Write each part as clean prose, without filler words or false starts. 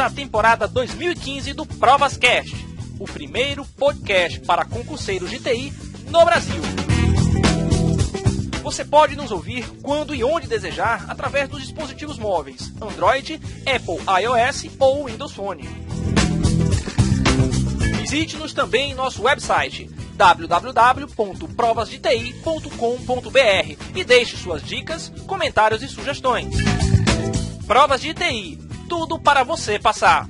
à temporada 2015 do ProvasCast, o primeiro podcast para concurseiros de TI no Brasil. Você pode nos ouvir quando e onde desejar através dos dispositivos móveis Android, Apple iOS ou Windows Phone. Visite-nos também em nosso website www.provasdeti.com.br e deixe suas dicas, comentários e sugestões. Provas de TI, tudo para você passar.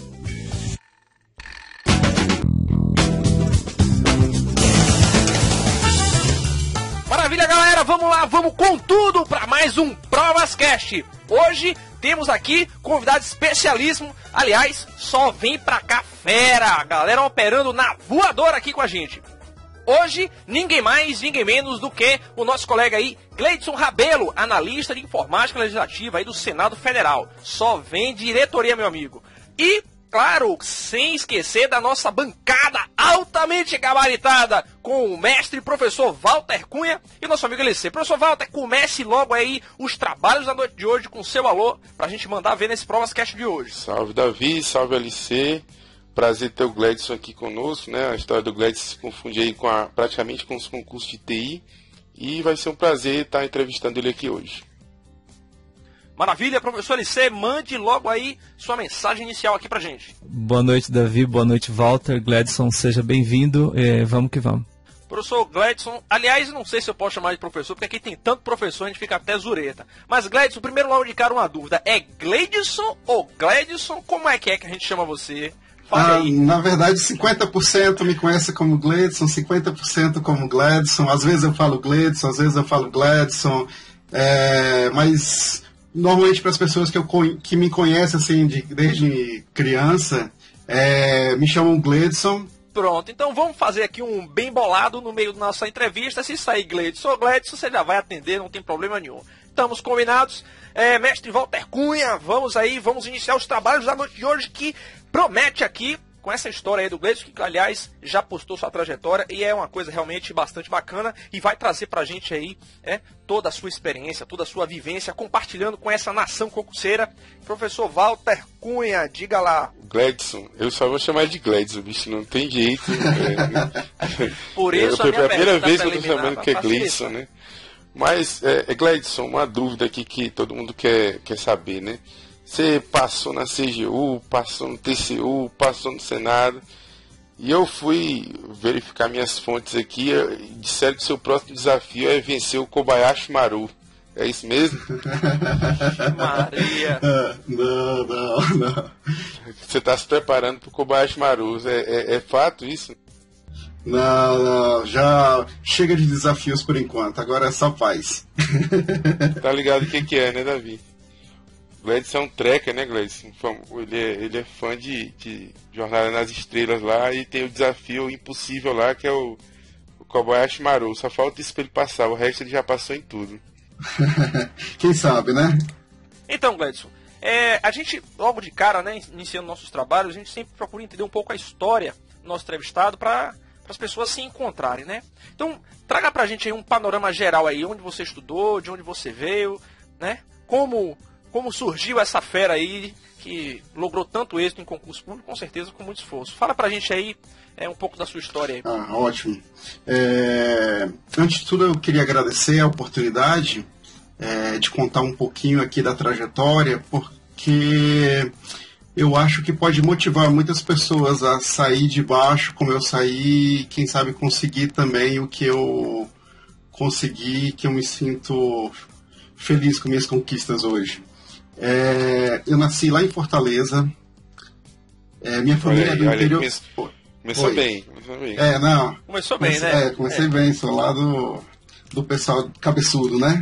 Maravilha, galera, vamos lá, vamos com tudo para mais um ProvasCast. Hoje temos aqui convidado especialíssimo, aliás, só vem pra cá fera, a galera operando na voadora aqui com a gente. Hoje, ninguém mais, ninguém menos do que o nosso colega aí, Gleidson Rabelo, analista de informática legislativa aí do Senado Federal. Só vem diretoria, meu amigo. E, claro, sem esquecer da nossa bancada altamente gabaritada com o mestre professor Walter Cunha e nosso amigo LC. Professor Walter, comece logo aí os trabalhos da noite de hoje com seu alô pra gente mandar ver nesse ProvasCast de hoje. Salve Davi, salve LC. Prazer ter o Gleidson aqui conosco, né? A história do Gleidson se confunde aí praticamente com os concursos de TI. E vai ser um prazer estar entrevistando ele aqui hoje. Maravilha, professor LC, mande logo aí sua mensagem inicial aqui pra gente. Boa noite, Davi, boa noite, Walter. Gleidson, seja bem-vindo. Vamos que vamos. Professor Gleidson, aliás, não sei se eu posso chamar de professor, porque aqui tem tanto professor, a gente fica até zureta. Mas Gleidson, primeiro logo de cara uma dúvida, é Gleidson ou Gleidson? Como é que a gente chama você? Na verdade, 50% me conhece como Gleidson, 50% como Gleidson. Às vezes eu falo Gleidson, às vezes eu falo Gleidson. Mas normalmente para as pessoas que me conhecem assim, desde criança, me chamam Gleidson. Pronto, então vamos fazer aqui um bem bolado no meio da nossa entrevista. Se sair Gleidson ou Gleidson, você já vai atender, não tem problema nenhum. Estamos combinados. Mestre Walter Cunha, vamos iniciar os trabalhos da noite de hoje, que promete aqui, com essa história aí do Gleidson, que aliás já postou sua trajetória e é uma coisa realmente bastante bacana e vai trazer pra gente aí toda a sua experiência, toda a sua vivência, compartilhando com essa nação concurseira. Professor Walter Cunha, diga lá. Gleidson, eu só vou chamar de Gleidson, bicho, não tem jeito. Por isso é a primeira vez que eu tô chamando que é Gleidson, Gleidson, né? Mas, Gleidson, uma dúvida aqui que todo mundo quer saber, né? Você passou na CGU, passou no TCU, passou no Senado, e eu fui verificar minhas fontes aqui e disseram que o seu próximo desafio é vencer o Kobayashi Maru. É isso mesmo? Maria. Não. Você está se preparando para o Kobayashi Maru, é fato isso? Não, já chega de desafios por enquanto, agora é só paz. Tá ligado o que é, né, Davi? Gleidson é um trekker, né, Gleidson? Ele é fã de Jornada nas Estrelas lá e tem o desafio impossível lá, que é o Kobayashi Maru. Só falta isso pra ele passar, o resto ele já passou em tudo. Quem sabe, né? Então, Gleidson, a gente, logo de cara, né, iniciando nossos trabalhos, a gente sempre procura entender um pouco a história do nosso entrevistado para as pessoas se encontrarem, né? Então, traga pra gente aí um panorama geral aí, onde você estudou, de onde você veio, né? Como surgiu essa fera aí que logrou tanto êxito em concurso público, com certeza com muito esforço. Fala pra gente aí um pouco da sua história aí. Ótimo. Antes de tudo, eu queria agradecer a oportunidade de contar um pouquinho aqui da trajetória, porque eu acho que pode motivar muitas pessoas a sair de baixo como eu saí, e quem sabe conseguir também o que eu consegui, que eu me sinto feliz com minhas conquistas hoje. Eu nasci lá em Fortaleza. Minha família é do interior. Começou bem. Começou bem, né? Comecei bem, sou lá do pessoal cabeçudo, né?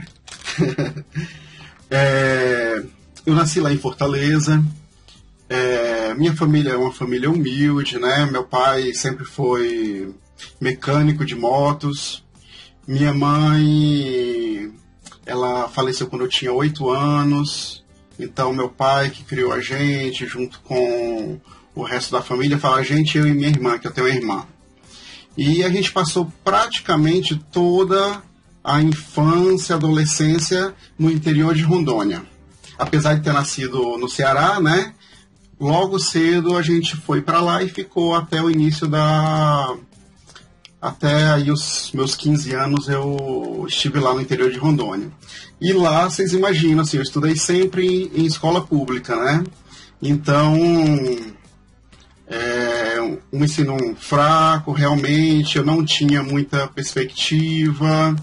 Eu nasci lá em Fortaleza. Minha família é uma família humilde, né? Meu pai sempre foi mecânico de motos. Minha mãe, ela faleceu quando eu tinha 8 anos. Então, meu pai que criou a gente, junto com o resto da família, fala a gente, eu e minha irmã, que eu tenho uma irmã. E a gente passou praticamente toda a infância, adolescência no interior de Rondônia. Apesar de ter nascido no Ceará, né? logo cedo a gente foi para lá e ficou até o início até aí os meus 15 anos eu estive lá no interior de Rondônia. E lá, vocês imaginam, assim, eu estudei sempre em escola pública, né? Então, um ensino fraco, realmente, eu não tinha muita perspectiva.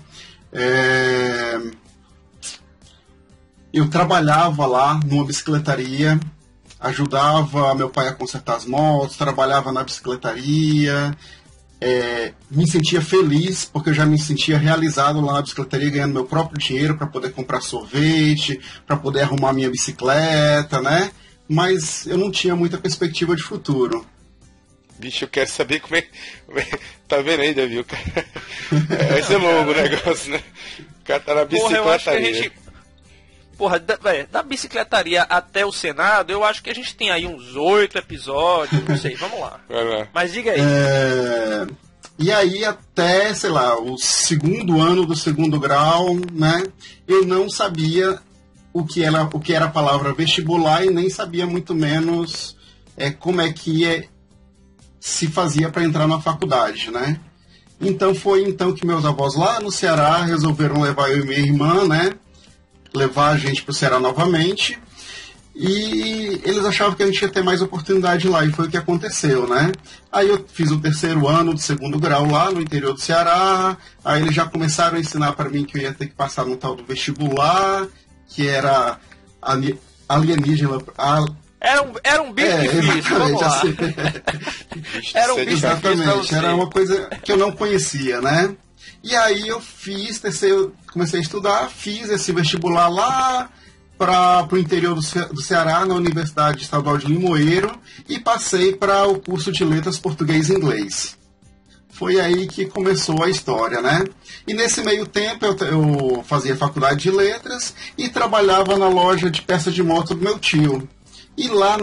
Eu trabalhava lá numa bicicletaria, ajudava meu pai a consertar as motos, trabalhava na bicicletaria, me sentia feliz, porque eu já me sentia realizado lá na bicicletaria, ganhando meu próprio dinheiro para poder comprar sorvete, para poder arrumar minha bicicleta, né? Mas eu não tinha muita perspectiva de futuro. Bicho, eu quero saber como é. Tá vendo aí, Davi? Vai ser longo o negócio, né? O cara tá na bicicletaria. Porra, eu acho que a gente... Porra, da bicicletaria até o Senado, eu acho que a gente tem aí uns 8 episódios, não sei, vamos lá. Vai lá. Mas diga aí. E aí até, sei lá, o segundo ano do segundo grau, né? Eu não sabia o que era a palavra vestibular e nem sabia muito menos como é que se fazia para entrar na faculdade, né? Então foi então que meus avós lá no Ceará resolveram levar eu e minha irmã, né? Levar a gente para o Ceará novamente, e eles achavam que a gente ia ter mais oportunidade lá, e foi o que aconteceu, né? Aí eu fiz o terceiro ano do segundo grau lá no interior do Ceará, aí eles já começaram a ensinar para mim que eu ia ter que passar no tal do vestibular, que era alienígena... Era um bicho difícil, vamos lá. Assim. Era um bicho exatamente, era uma coisa que eu não conhecia, né? E aí eu comecei a estudar, fiz esse vestibular lá para o interior do Ceará, na Universidade Estadual de Limoeiro, e passei para o curso de Letras Português e Inglês. Foi aí que começou a história, né? E nesse meio tempo eu fazia faculdade de letras e trabalhava na loja de peças de moto do meu tio. E lá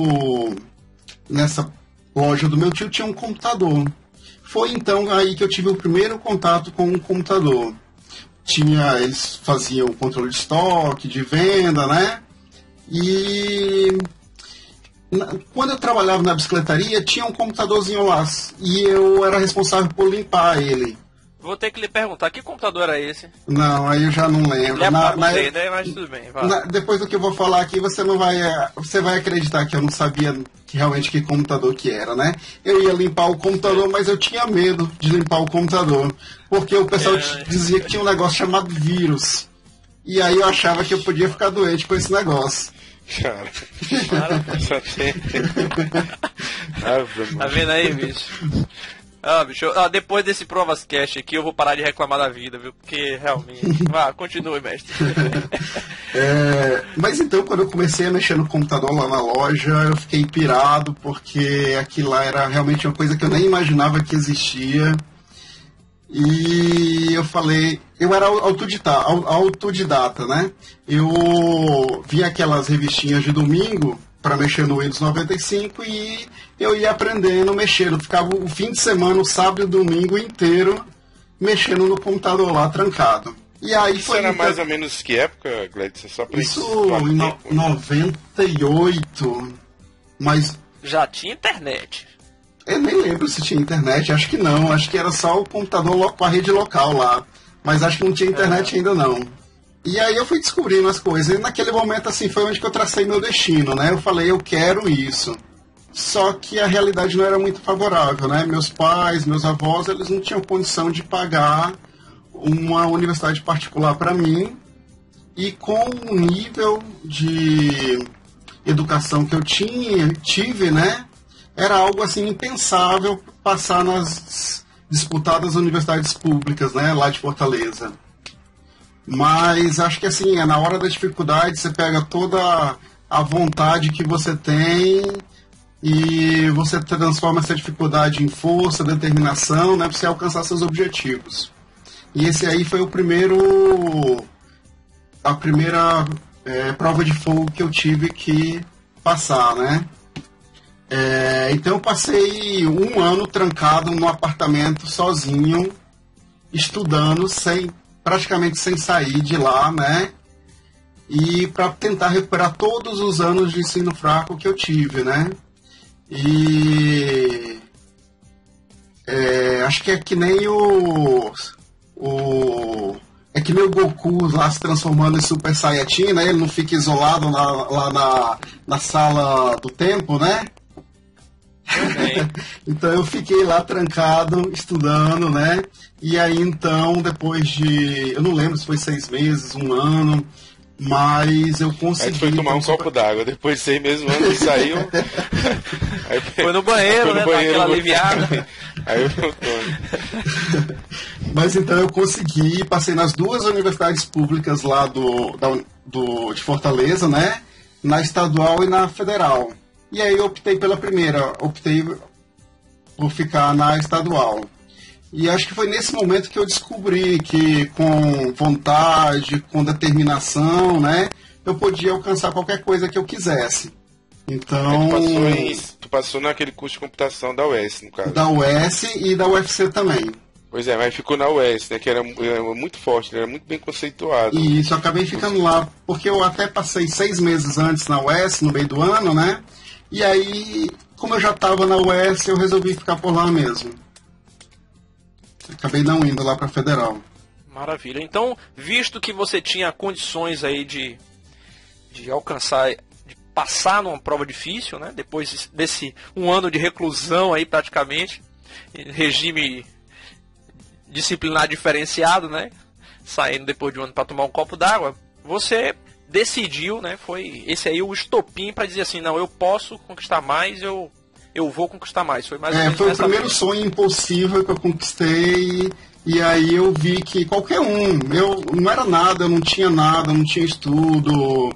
nessa loja do meu tio tinha um computador. Foi então aí que eu tive o primeiro contato com um computador. Eles faziam controle de estoque, de venda, né? E quando eu trabalhava na bicicletaria, tinha um computadorzinho lá. E eu era responsável por limpar ele. Vou ter que lhe perguntar, que computador era esse? Não, aí eu já não lembro. Né? Mas tudo bem, vai. Depois do que eu vou falar aqui, você vai acreditar que eu não sabia realmente que computador que era, né? Eu ia limpar o computador, mas eu tinha medo de limpar o computador, porque o pessoal dizia que tinha um negócio chamado vírus. E aí eu achava que eu podia ficar doente com esse negócio. Cara, só tem... Tá vendo aí, bicho? Bicho, depois desse Provas Cast aqui eu vou parar de reclamar da vida, viu? Porque realmente... continue, mestre. Mas então, quando eu comecei a mexer no computador lá na loja, eu fiquei pirado, porque aquilo lá era realmente uma coisa que eu nem imaginava que existia. E eu falei... Eu era autodidata, né? Eu via aquelas revistinhas de domingo para mexer no Windows 95 e eu ia aprendendo, mexendo. Ficava o fim de semana, o sábado e o domingo inteiro, mexendo no computador lá, trancado. E aí isso era mais ou menos que época, Gledson? Só pra isso em 98, mas... Já tinha internet? Eu nem lembro se tinha internet, acho que não. Acho que era só o computador com a rede local lá. Mas acho que não tinha internet ainda não. E aí eu fui descobrindo as coisas. E naquele momento, assim, foi onde que eu tracei meu destino, né? Eu falei, eu quero isso. Só que a realidade não era muito favorável, né? Meus pais, meus avós, eles não tinham condição de pagar uma universidade particular para mim. E com o nível de educação que eu tive, né? Era algo, assim, impensável passar nas disputadas universidades públicas, né? Lá de Fortaleza. Mas acho que assim, na hora da dificuldade, você pega toda a vontade que você tem e você transforma essa dificuldade em força, determinação, né, para você alcançar seus objetivos. E esse aí foi a primeira prova de fogo que eu tive que passar, né? Então eu passei um ano trancado num apartamento sozinho, estudando praticamente sem sair de lá, né? e para tentar recuperar todos os anos de ensino fraco que eu tive, né? E acho que é que nem é que nem o Goku lá se transformando em Super Saiyajin, né? Ele não fica isolado lá na sala do tempo, né? Então eu fiquei lá trancado, estudando, né? E aí então, depois de... eu não lembro se foi 6 meses, 1 ano, mas eu consegui... Aí foi tomar um copo d'água, depois de 6 meses, 1 ano, ele saiu... Aí foi no banheiro, né? Daquela aliviada. Aí voltou. Mas então eu consegui, passei nas 2 universidades públicas lá de Fortaleza, né? Na estadual e na federal. E aí eu optei pela primeira, optei por ficar na estadual. E acho que foi nesse momento que eu descobri que com vontade, com determinação, né, eu podia alcançar qualquer coisa que eu quisesse. Então... Tu passou naquele curso de computação da UES, no caso. Da UES e da UFC também. Pois é, mas ficou na UES, né, que era muito forte, era muito bem conceituado. E isso, eu acabei ficando lá, porque eu até passei 6 meses antes na UES, no meio do ano, né? E aí, como eu já estava na UES, eu resolvi ficar por lá mesmo. Acabei não indo lá para a Federal. Maravilha. Então, visto que você tinha condições aí de alcançar, de passar numa prova difícil, né? Depois desse 1 ano de reclusão aí praticamente, regime disciplinar diferenciado, né? Saindo depois de 1 ano para tomar um copo d'água, você decidiu, né? Foi esse aí o estopim para dizer assim, não, eu posso conquistar mais, eu vou conquistar mais. Foi mais ou menos foi o primeiro sonho impossível que eu conquistei. E aí eu vi que qualquer eu não era nada, eu não tinha nada, não tinha estudo,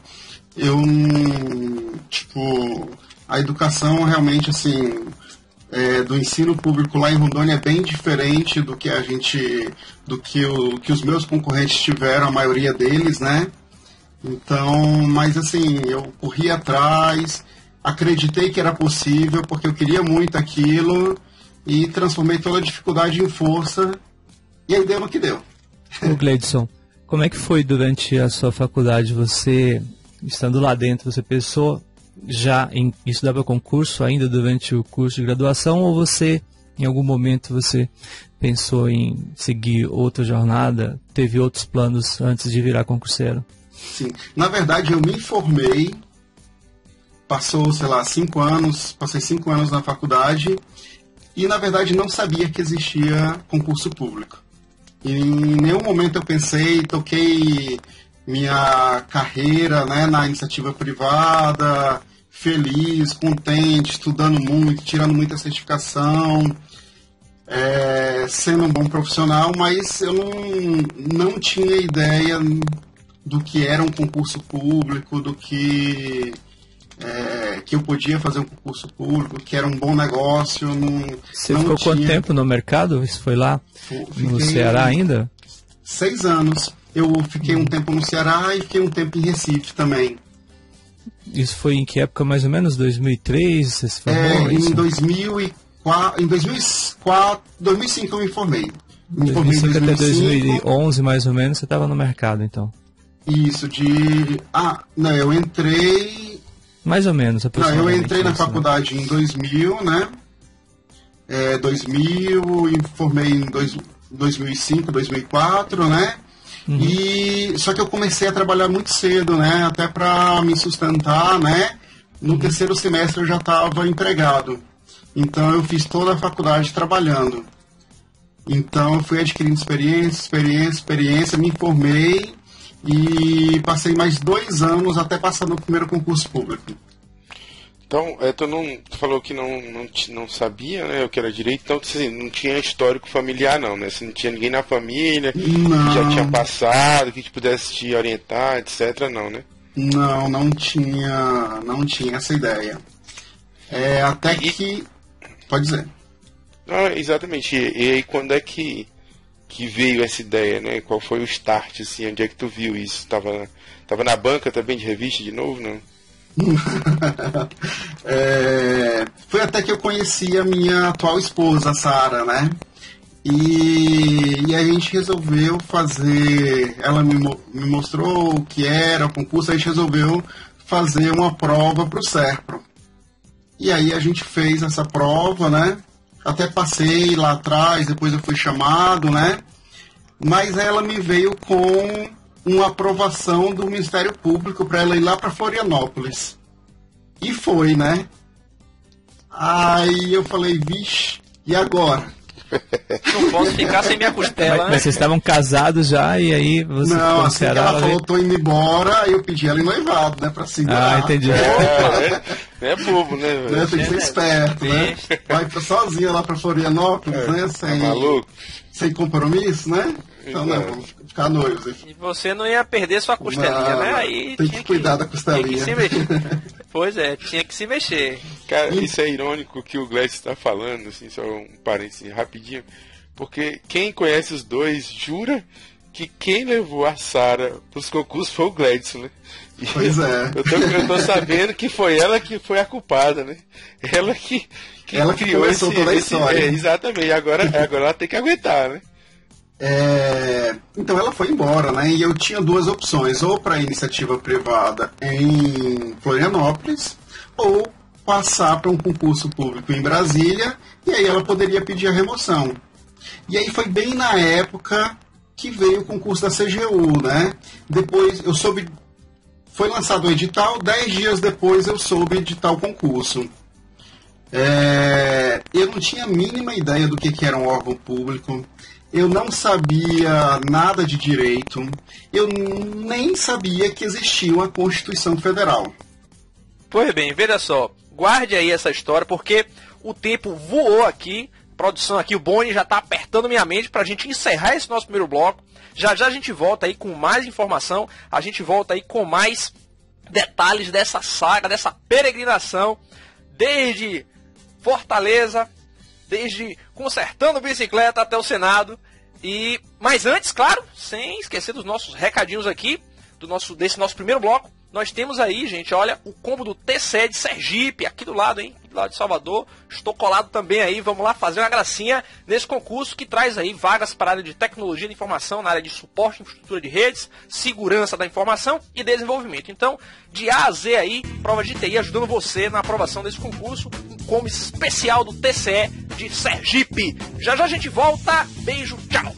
a educação realmente, assim, do ensino público lá em Rondônia é bem diferente do que que os meus concorrentes tiveram, a maioria deles, né? Então, mas assim, eu corri atrás, acreditei que era possível, porque eu queria muito aquilo, e transformei toda a dificuldade em força. E aí deu no que deu. Ô Gleidson, como é que foi durante a sua faculdade? Você, estando lá dentro, você pensou já em estudar para concurso ainda durante o curso de graduação? Ou você, em algum momento, você pensou em seguir outra jornada? Teve outros planos antes de virar concurseiro? Sim. Na verdade, eu me formei, passou, 5 anos, passei 5 anos na faculdade e, na verdade, não sabia que existia concurso público. E em nenhum momento eu pensei, toquei minha carreira, né, na iniciativa privada, feliz, contente, estudando muito, tirando muita certificação, sendo um bom profissional, mas eu não tinha ideia do que era um concurso público, do que eu podia fazer um concurso público, que era um bom negócio. Você ficou quanto tempo no mercado? Isso foi lá no Ceará ainda? 6 anos. Eu fiquei um tempo no Ceará e fiquei um tempo em Recife também. Isso foi em que época mais ou menos? 2003? Você se formou? Em 2004, em 2005 eu me formei. Me formei em 2005 até 2011 mais ou menos você estava no mercado então? Isso, não, eu entrei... Mais ou menos, aproximadamente. Não, eu entrei na faculdade em 2000, né? 2000 e formei em 2005, 2004, né? Uhum. Só que eu comecei a trabalhar muito cedo, né? Até para me sustentar, né? No terceiro semestre eu já estava empregado. Então eu fiz toda a faculdade trabalhando. Então eu fui adquirindo experiência, me formei e passei mais 2 anos até passar no primeiro concurso público. Então, tu falou que não sabia, né, o que era direito, então você não tinha histórico familiar não, né? Você não tinha ninguém na família que já tinha passado, que te pudesse te orientar, etc, não, né? Não tinha essa ideia. Até que... Pode dizer. Exatamente. E aí quando é que veio essa ideia, né? Qual foi o start, assim? Onde é que tu viu isso? Tava na banca também de revista de novo, não? Foi até que eu conheci a minha atual esposa, a Sara, né? E a gente resolveu fazer, ela me mostrou o que era o concurso, a gente resolveu fazer uma prova para o SERPRO. E aí a gente fez essa prova, né? Até passei lá atrás, depois eu fui chamado, né? Mas ela me veio com uma aprovação do Ministério Público para ela ir lá para Florianópolis. E foi, né? Aí eu falei, vixe, e agora? Não posso ficar sem minha costela, né? Mas vocês estavam casados já e aí você Não, assim que ela falou, tô indo embora, aí eu pedi ela em noivado, né, pra segurar. Ah, entendi. É bobo, né, velho? Né, tem que ser esperto, né? Vai sozinha lá pra Florianópolis, né, sem, maluco? sem compromisso, né? Então, não, vamos ficar noivos. E você não ia perder sua costelinha, Não, né? Aí tem que cuidar da costelinha. Tinha que se mexer. Pois é, tinha que se mexer. Cara, isso é irônico que o Gleice está falando, assim, só um parênteses rapidinho, porque quem conhece os dois jura que quem levou a Sara pros concursos foi o Gleidson, né? E pois é. Eu tô sabendo que foi ela que foi a culpada, né? Ela que criou começou toda a história. Exatamente, agora ela tem que aguentar, né? Então ela foi embora, né? E eu tinha duas opções, ou para iniciativa privada em Florianópolis, ou passar para um concurso público em Brasília, e aí ela poderia pedir a remoção. E aí foi bem na época que veio o concurso da CGU, né? Depois eu soube, foi lançado o edital, 10 dias depois eu soube de tal concurso. Eu não tinha a mínima ideia do que era um órgão público. Eu não sabia nada de direito, eu nem sabia que existia uma Constituição Federal. Pois bem, veja só, guarde aí essa história, porque o tempo voou aqui, produção aqui, o Boni já está apertando minha mente para a gente encerrar esse nosso primeiro bloco. Já já a gente volta aí com mais informação, a gente volta aí com mais detalhes dessa saga, dessa peregrinação, desde Fortaleza, desde consertando bicicleta até o Senado. Mas antes, claro, sem esquecer dos nossos recadinhos aqui, desse nosso primeiro bloco, nós temos aí, gente, olha, o combo do TCE de Sergipe, aqui do lado, hein? Do lado de Salvador. Estou colado também aí, vamos lá fazer uma gracinha nesse concurso que traz aí vagas para a área de tecnologia de informação, na área de suporte, infraestrutura de redes, segurança da informação e desenvolvimento. Então, de A a Z aí, prova de TI ajudando você na aprovação desse concurso, um combo especial do TCE de Sergipe. Já já a gente volta, beijo, tchau!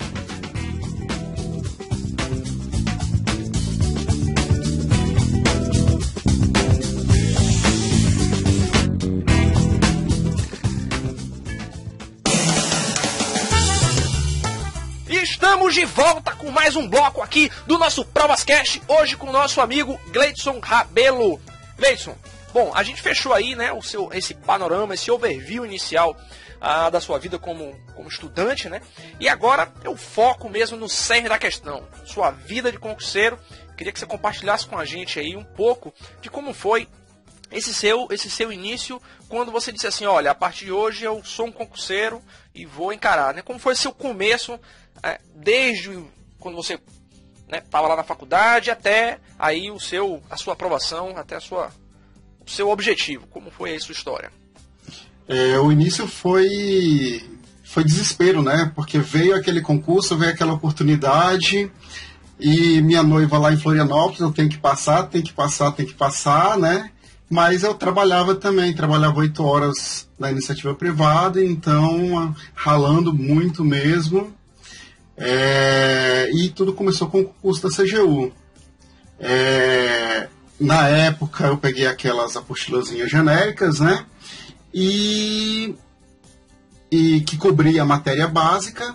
Estamos de volta com mais um bloco aqui do nosso ProvasCast, hoje com o nosso amigo Gleidson Rabelo. Gleidson, bom, a gente fechou aí, né, esse panorama, esse overview inicial da sua vida como estudante, né? E agora eu foco mesmo no cerne da questão, sua vida de concurseiro. Queria que você compartilhasse com a gente aí um pouco de como foi esse seu início, quando você disse assim, olha, a partir de hoje eu sou um concurseiro e vou encarar, né? Como foi seu começo, desde quando você estava lá na faculdade até aí a sua aprovação, até o seu objetivo. Como foi aí a sua história? O início foi desespero, né? Porque veio aquele concurso, veio aquela oportunidade, e minha noiva lá em Florianópolis, eu tenho que passar, né? Mas eu trabalhava 8 horas na iniciativa privada, então ralando muito mesmo. E tudo começou com o concurso da CGU. Na época eu peguei aquelas apostilazinhas genéricas, né? E que cobria a matéria básica,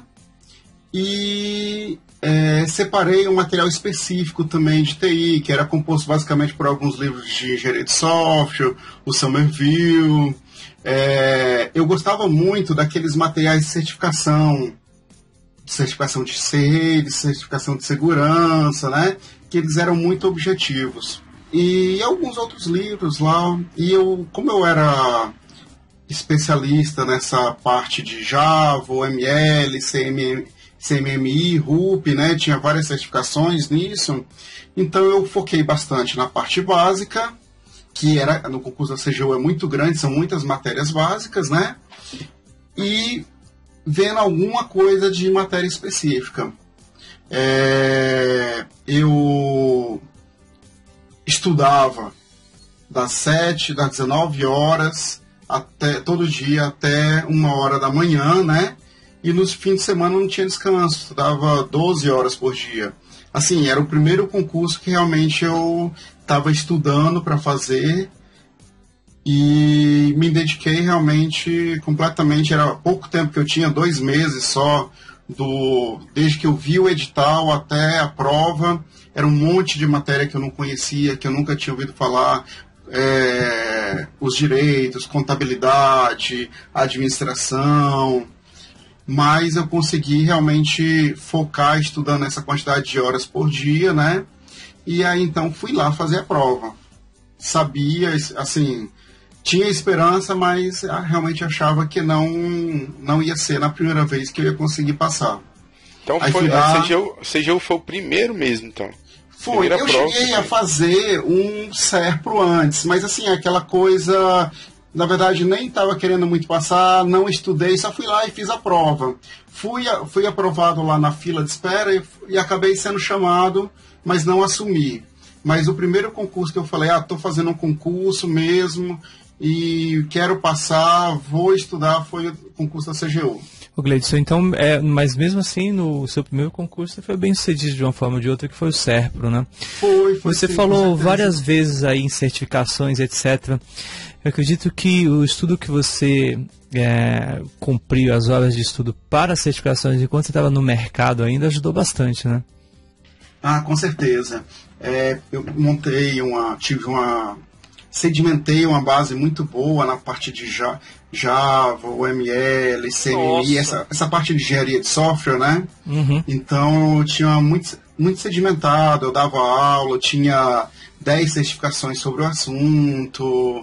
e separei um material específico também de TI, que era composto basicamente por alguns livros de engenharia de software, o Somerville. Eu gostava muito daqueles materiais de certificação de rede, certificação de segurança, né? Que eles eram muito objetivos. E alguns outros livros lá. E como eu era especialista nessa parte de Java, OML, CMMI, RUP, né? Tinha várias certificações nisso. Então eu foquei bastante na parte básica, que era no concurso da CGU é muito grande, são muitas matérias básicas, né? E vendo alguma coisa de matéria específica. Eu estudava das 19 horas até todo dia até 1h da manhã, né? E nos fins de semana não tinha descanso, estudava 12 horas por dia. Assim, era o primeiro concurso que realmente eu estava estudando para fazer e me dediquei realmente completamente. Era pouco tempo que eu tinha, 2 meses só, desde que eu vi o edital até a prova. Era um monte de matéria que eu não conhecia, que eu nunca tinha ouvido falar. Os direitos, contabilidade, administração, mas eu consegui realmente focar estudando essa quantidade de horas por dia, né? E aí então fui lá fazer a prova. Sabia, assim, tinha esperança, mas realmente achava que não ia ser na primeira vez que eu ia conseguir passar. Então aí foi, CGU foi o primeiro mesmo, então? Foi, eu cheguei a fazer um SERPRO antes, mas assim, aquela coisa, na verdade nem estava querendo muito passar, não estudei, só fui lá e fiz a prova. Fui aprovado lá na fila de espera e acabei sendo chamado, mas não assumi. Mas o primeiro concurso que eu falei, estou fazendo um concurso mesmo e quero passar, vou estudar, foi o concurso da CGU. O Gleidson, então, mas mesmo assim, no seu primeiro concurso, você foi bem sucedido de uma forma ou de outra, que foi o SERPRO, né? Foi Você sim, falou várias vezes aí em certificações, etc. Eu acredito que o estudo que você cumpriu, as horas de estudo para certificações, enquanto você estava no mercado ainda, ajudou bastante, né? Com certeza. Eu sedimentei uma base muito boa na parte de Java, OML, CMI, essa parte de engenharia de software, né? Uhum. Então, eu tinha muito sedimentado, eu dava aula, eu tinha 10 certificações sobre o assunto.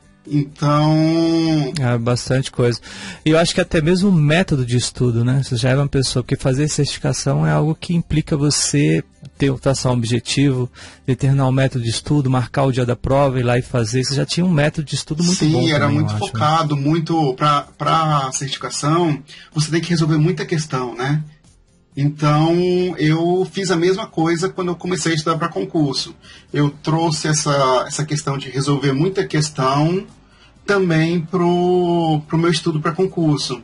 Então... bastante coisa. E eu acho que até mesmo o método de estudo, né? Você já é uma pessoa, porque fazer certificação é algo que implica você traçar um objetivo, determinar um método de estudo, marcar o dia da prova, ir lá e fazer. Você já tinha um método de estudo muito bom. Sim, era também, muito focado, muito para certificação, você tem que resolver muita questão, né? Então, eu fiz a mesma coisa quando eu comecei a estudar para concurso. Eu trouxe essa questão de resolver muita questão também pro meu estudo para concurso.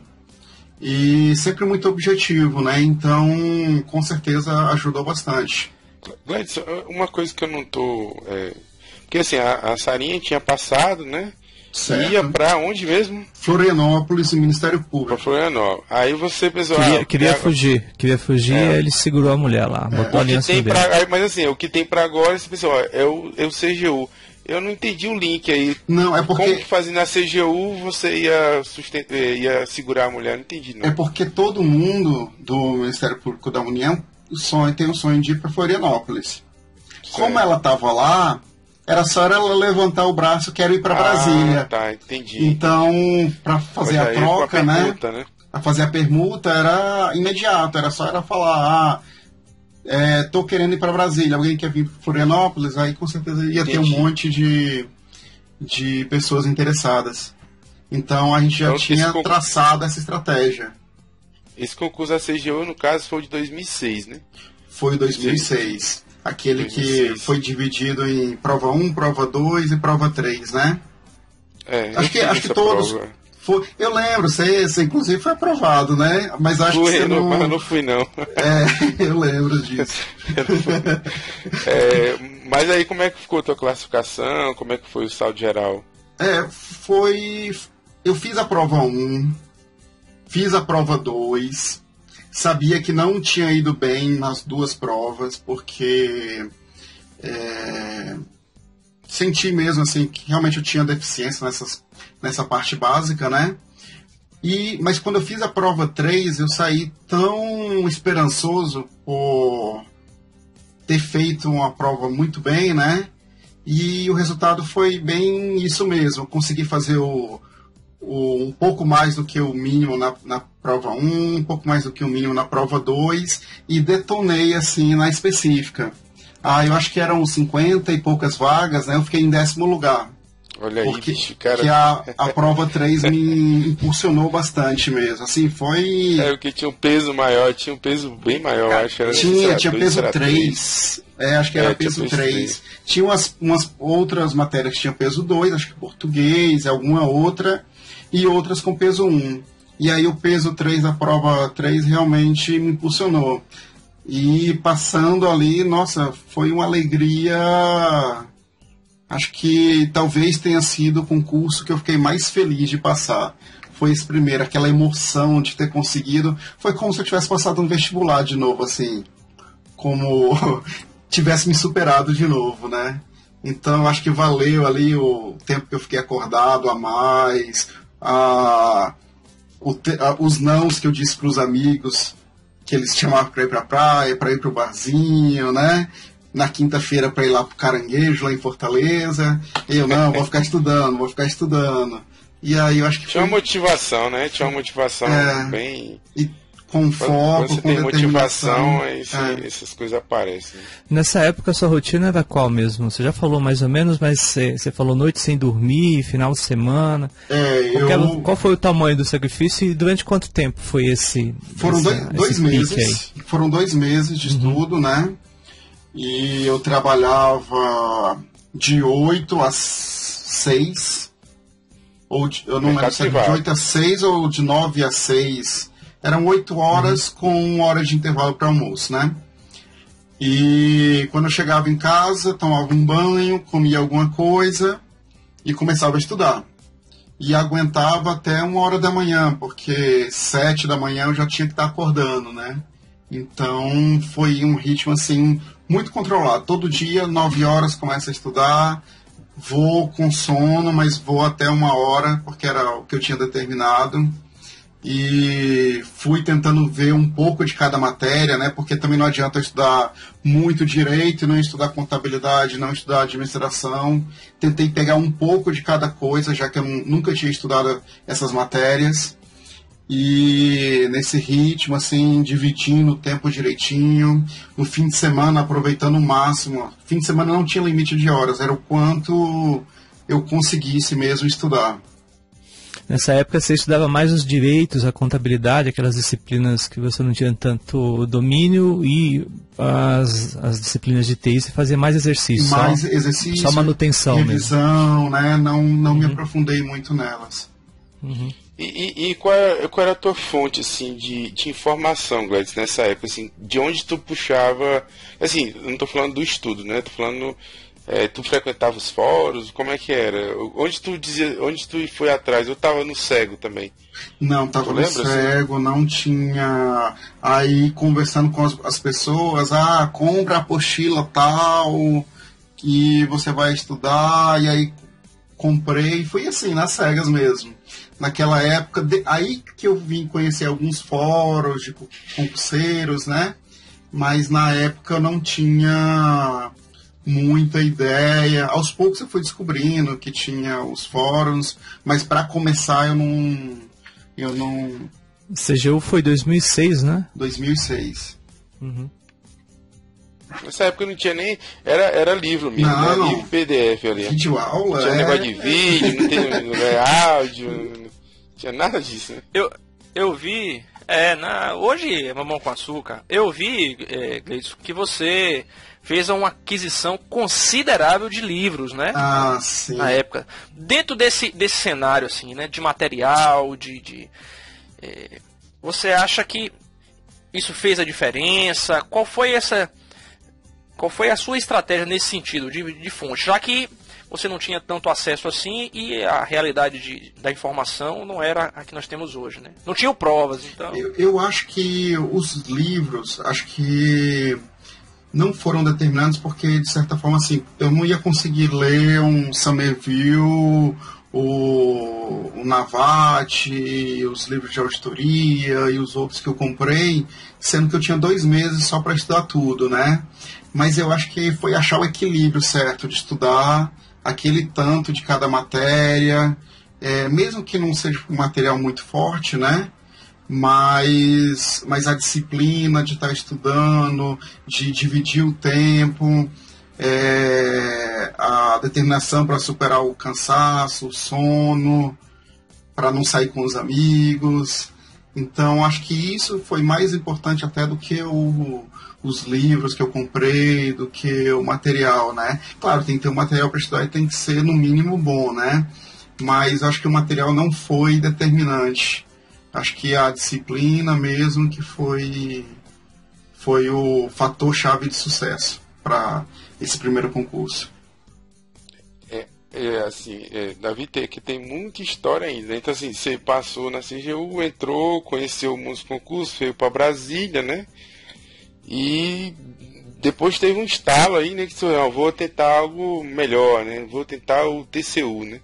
E sempre muito objetivo, né? Então, com certeza, ajudou bastante. Gleidson, uma coisa que eu não tô... Porque assim, a Sarinha tinha passado, né? Certo. Ia pra onde mesmo? Florianópolis, Ministério Público. Pra Florianópolis. Aí você pensou... Queria fugir, aí ele segurou a mulher lá, botou a aliança dele. Mas assim, o que tem pra agora, você pensou, é o CGU. Eu não entendi o link aí. Não, é porque... Como que fazendo na CGU você ia segurar a mulher? Não entendi, não. É porque todo mundo do Ministério Público da União tem o sonho de ir para Florianópolis. Certo. Como ela estava lá, era só ela levantar o braço, quero ir para Brasília. Tá, entendi. Então, para fazer a troca, né? Para fazer a permuta era imediato, era só ela falar... tô querendo ir para Brasília, alguém quer vir para Florianópolis, aí com certeza ia ter um monte de pessoas interessadas. Então a gente já tinha traçado essa estratégia. Esse concurso da CGU, no caso, foi de 2006, né? Foi 2006. Aquele 2006. Que foi dividido em prova 1, prova 2 e prova 3, né? Acho que todos... Eu lembro, você inclusive foi aprovado, né? Mas acho que você não... Eu não fui, não. Eu lembro disso. Mas aí como é que ficou a tua classificação? Como é que foi o saldo geral? Eu fiz a prova 1, fiz a prova 2, sabia que não tinha ido bem nas 2 provas, porque... senti mesmo assim que realmente eu tinha deficiência nessa parte básica, né? Mas quando eu fiz a prova 3, eu saí tão esperançoso por ter feito uma prova muito bem, né? E o resultado foi bem isso mesmo. Eu consegui fazer um pouco mais do que o mínimo na prova 1, um pouco mais do que o mínimo na prova 2 e detonei assim na específica. Eu acho que eram 50 e poucas vagas, né? Eu fiquei em 10º lugar. Olha aí, porque bicho, cara. que a prova 3 me impulsionou bastante mesmo. Assim, foi. Porque tinha um peso maior, tinha um peso bem maior, acho que era. Tinha peso 3. Acho que era peso 3. Tinha umas outras matérias que tinham peso 2, acho que português, alguma outra, e outras com peso 1. E aí o peso 3 da prova 3 realmente me impulsionou. E passando ali, nossa, foi uma alegria. Acho que talvez tenha sido o concurso que eu fiquei mais feliz de passar. Foi esse primeiro, aquela emoção de ter conseguido. Foi como se eu tivesse passado um vestibular de novo, assim. Como tivesse me superado de novo, né? Então, acho que valeu ali o tempo que eu fiquei acordado a mais, os nãos que eu disse para os amigos, que eles chamavam para ir para a praia, para ir para o barzinho, né? Na quinta-feira para ir lá pro Caranguejo, lá em Fortaleza. Eu, não, vou ficar estudando. E aí eu acho que tinha uma motivação, né? Tinha uma motivação bem... E com foco, quando você com tem motivação, essas coisas aparecem. Nessa época, a sua rotina era qual mesmo? Você já falou mais ou menos, mas você falou noite sem dormir, final de semana. Qual foi o tamanho do sacrifício e durante quanto tempo foi esse? Foram dois meses. Foram 2 meses de estudo, né? E eu trabalhava de 8 às 6. Eu não lembro se era de 8 às 6 ou de 9 às 6. Eram 8 horas com 1 hora de intervalo para almoço, né? E quando eu chegava em casa, tomava um banho, comia alguma coisa e começava a estudar. E aguentava até 1 hora da manhã, porque 7 da manhã eu já tinha que estar acordando, né? Então foi um ritmo assim muito controlado. Todo dia, 9 horas, começo a estudar, vou com sono, mas vou até 1 hora, porque era o que eu tinha determinado. E fui tentando ver um pouco de cada matéria, né? Porque também não adianta eu estudar muito direito, não estudar contabilidade, não estudar administração. Tentei pegar um pouco de cada coisa, já que eu nunca tinha estudado essas matérias. E nesse ritmo, assim, dividindo o tempo direitinho, no fim de semana aproveitando o máximo. Fim de semana não tinha limite de horas, era o quanto eu conseguisse mesmo estudar. Nessa época você estudava mais os direitos, a contabilidade, aquelas disciplinas que você não tinha tanto domínio, e as disciplinas de TI você fazia mais exercício. Mais exercício, só manutenção revisão, mesmo. Né? Não me aprofundei muito nelas. E qual era a tua fonte, assim, de informação, Gladys, nessa época, assim, de onde tu puxava, assim, não tô falando do estudo, né, tô falando, tu frequentava os fóruns, como é que era? Onde tu foi atrás? Eu tava no cego também. Não, tava no cego, não tinha, aí conversando com as pessoas, compra a apostila tal, que você vai estudar, e aí comprei, foi assim, nas cegas mesmo. Naquela época, aí que eu vim conhecer alguns fóruns de concurseiros, né? Mas na época eu não tinha muita ideia. Aos poucos eu fui descobrindo que tinha os fóruns, mas para começar eu não... CGU foi 2006, né? 2006. Nessa época não tinha nem... Era livro mesmo, não, né? Livro PDF ali. Vídeo aula, não tinha negócio de vídeo, não tinha áudio, não tinha nada disso, né? Eu vi... hoje é mamão com açúcar. Eu vi, Gleidson, que você fez uma aquisição considerável de livros, né? Sim. Na época. Dentro desse cenário, assim, né? De material, você acha que isso fez a diferença? Qual foi a sua estratégia nesse sentido, de fonte? Já que você não tinha tanto acesso assim e a realidade da informação não era a que nós temos hoje, né? Não tinham provas, então... Eu acho que os livros, não foram determinantes porque, de certa forma, assim, eu não ia conseguir ler um Somerville, o Navati, os livros de auditoria e os outros que eu comprei, sendo que eu tinha 2 meses só para estudar tudo, né? Mas eu acho que foi achar o equilíbrio certo de estudar aquele tanto de cada matéria, mesmo que não seja um material muito forte, né? Mas a disciplina de estar estudando, de dividir o tempo, a determinação para superar o cansaço, o sono, para não sair com os amigos. Então, acho que isso foi mais importante até do que os livros que eu comprei, do que o material, né? Claro, tem que ter um material para estudar e tem que ser, no mínimo, bom, né? Mas acho que o material não foi determinante. Acho que a disciplina mesmo que foi o fator-chave de sucesso para esse primeiro concurso. Davi, tem muita história ainda, né? Então, assim, você passou na CGU, entrou, conheceu muitos concursos, veio para Brasília, né? E depois teve um estalo aí, né? Que eu vou tentar algo melhor, né? Vou tentar o TCU, né?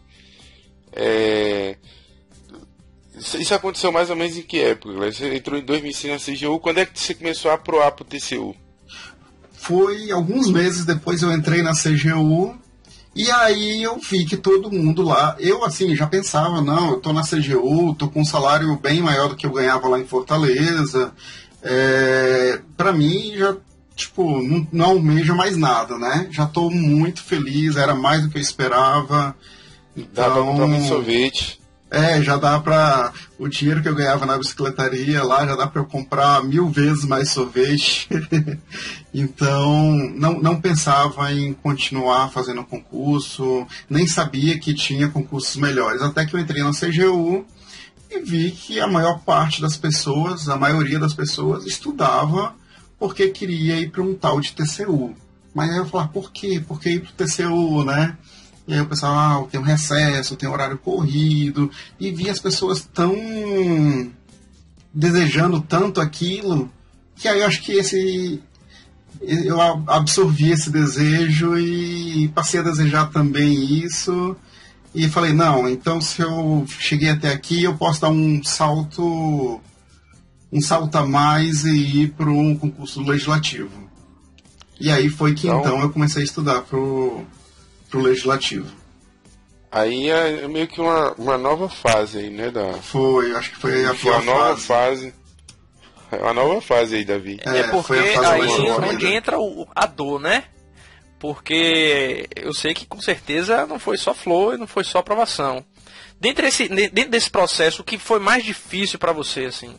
Isso aconteceu mais ou menos em que época? Você entrou em 2005 na CGU, quando é que você começou a aproar para o TCU? Foi alguns meses depois eu entrei na CGU. E aí eu vi que todo mundo lá, eu assim, já pensava, não, eu tô na CGU, tô com um salário bem maior do que eu ganhava lá em Fortaleza, pra mim já, tipo, não almeja mais nada, né? Já tô muito feliz, era mais do que eu esperava. Então, dá pra comprar muito sorvete. Já dá pra... O dinheiro que eu ganhava na bicicletaria lá, já dá pra eu comprar 1000 vezes mais sorvete. Então, não pensava em continuar fazendo concurso, nem sabia que tinha concursos melhores. Até que eu entrei na CGU e vi que a maior parte das pessoas, a maioria das pessoas, estudava porque queria ir para um tal de TCU. Mas aí eu falava, por quê? Por que ir para o TCU, né? E aí eu pensava, tem um recesso, tem um horário corrido, e vi as pessoas tão desejando tanto aquilo, que aí eu acho que eu absorvi esse desejo e passei a desejar também isso, e falei, não, então se eu cheguei até aqui, eu posso dar um salto a mais e ir para um concurso legislativo. E aí foi que então eu comecei a estudar pro legislativo. Aí é meio que uma nova fase aí, né? Foi, acho que foi a pior fase. É uma nova fase aí, Davi. Porque aí onde entra a dor, né? Porque eu sei que com certeza não foi só flor e não foi só aprovação. Dentro desse processo, o que foi mais difícil para você, assim?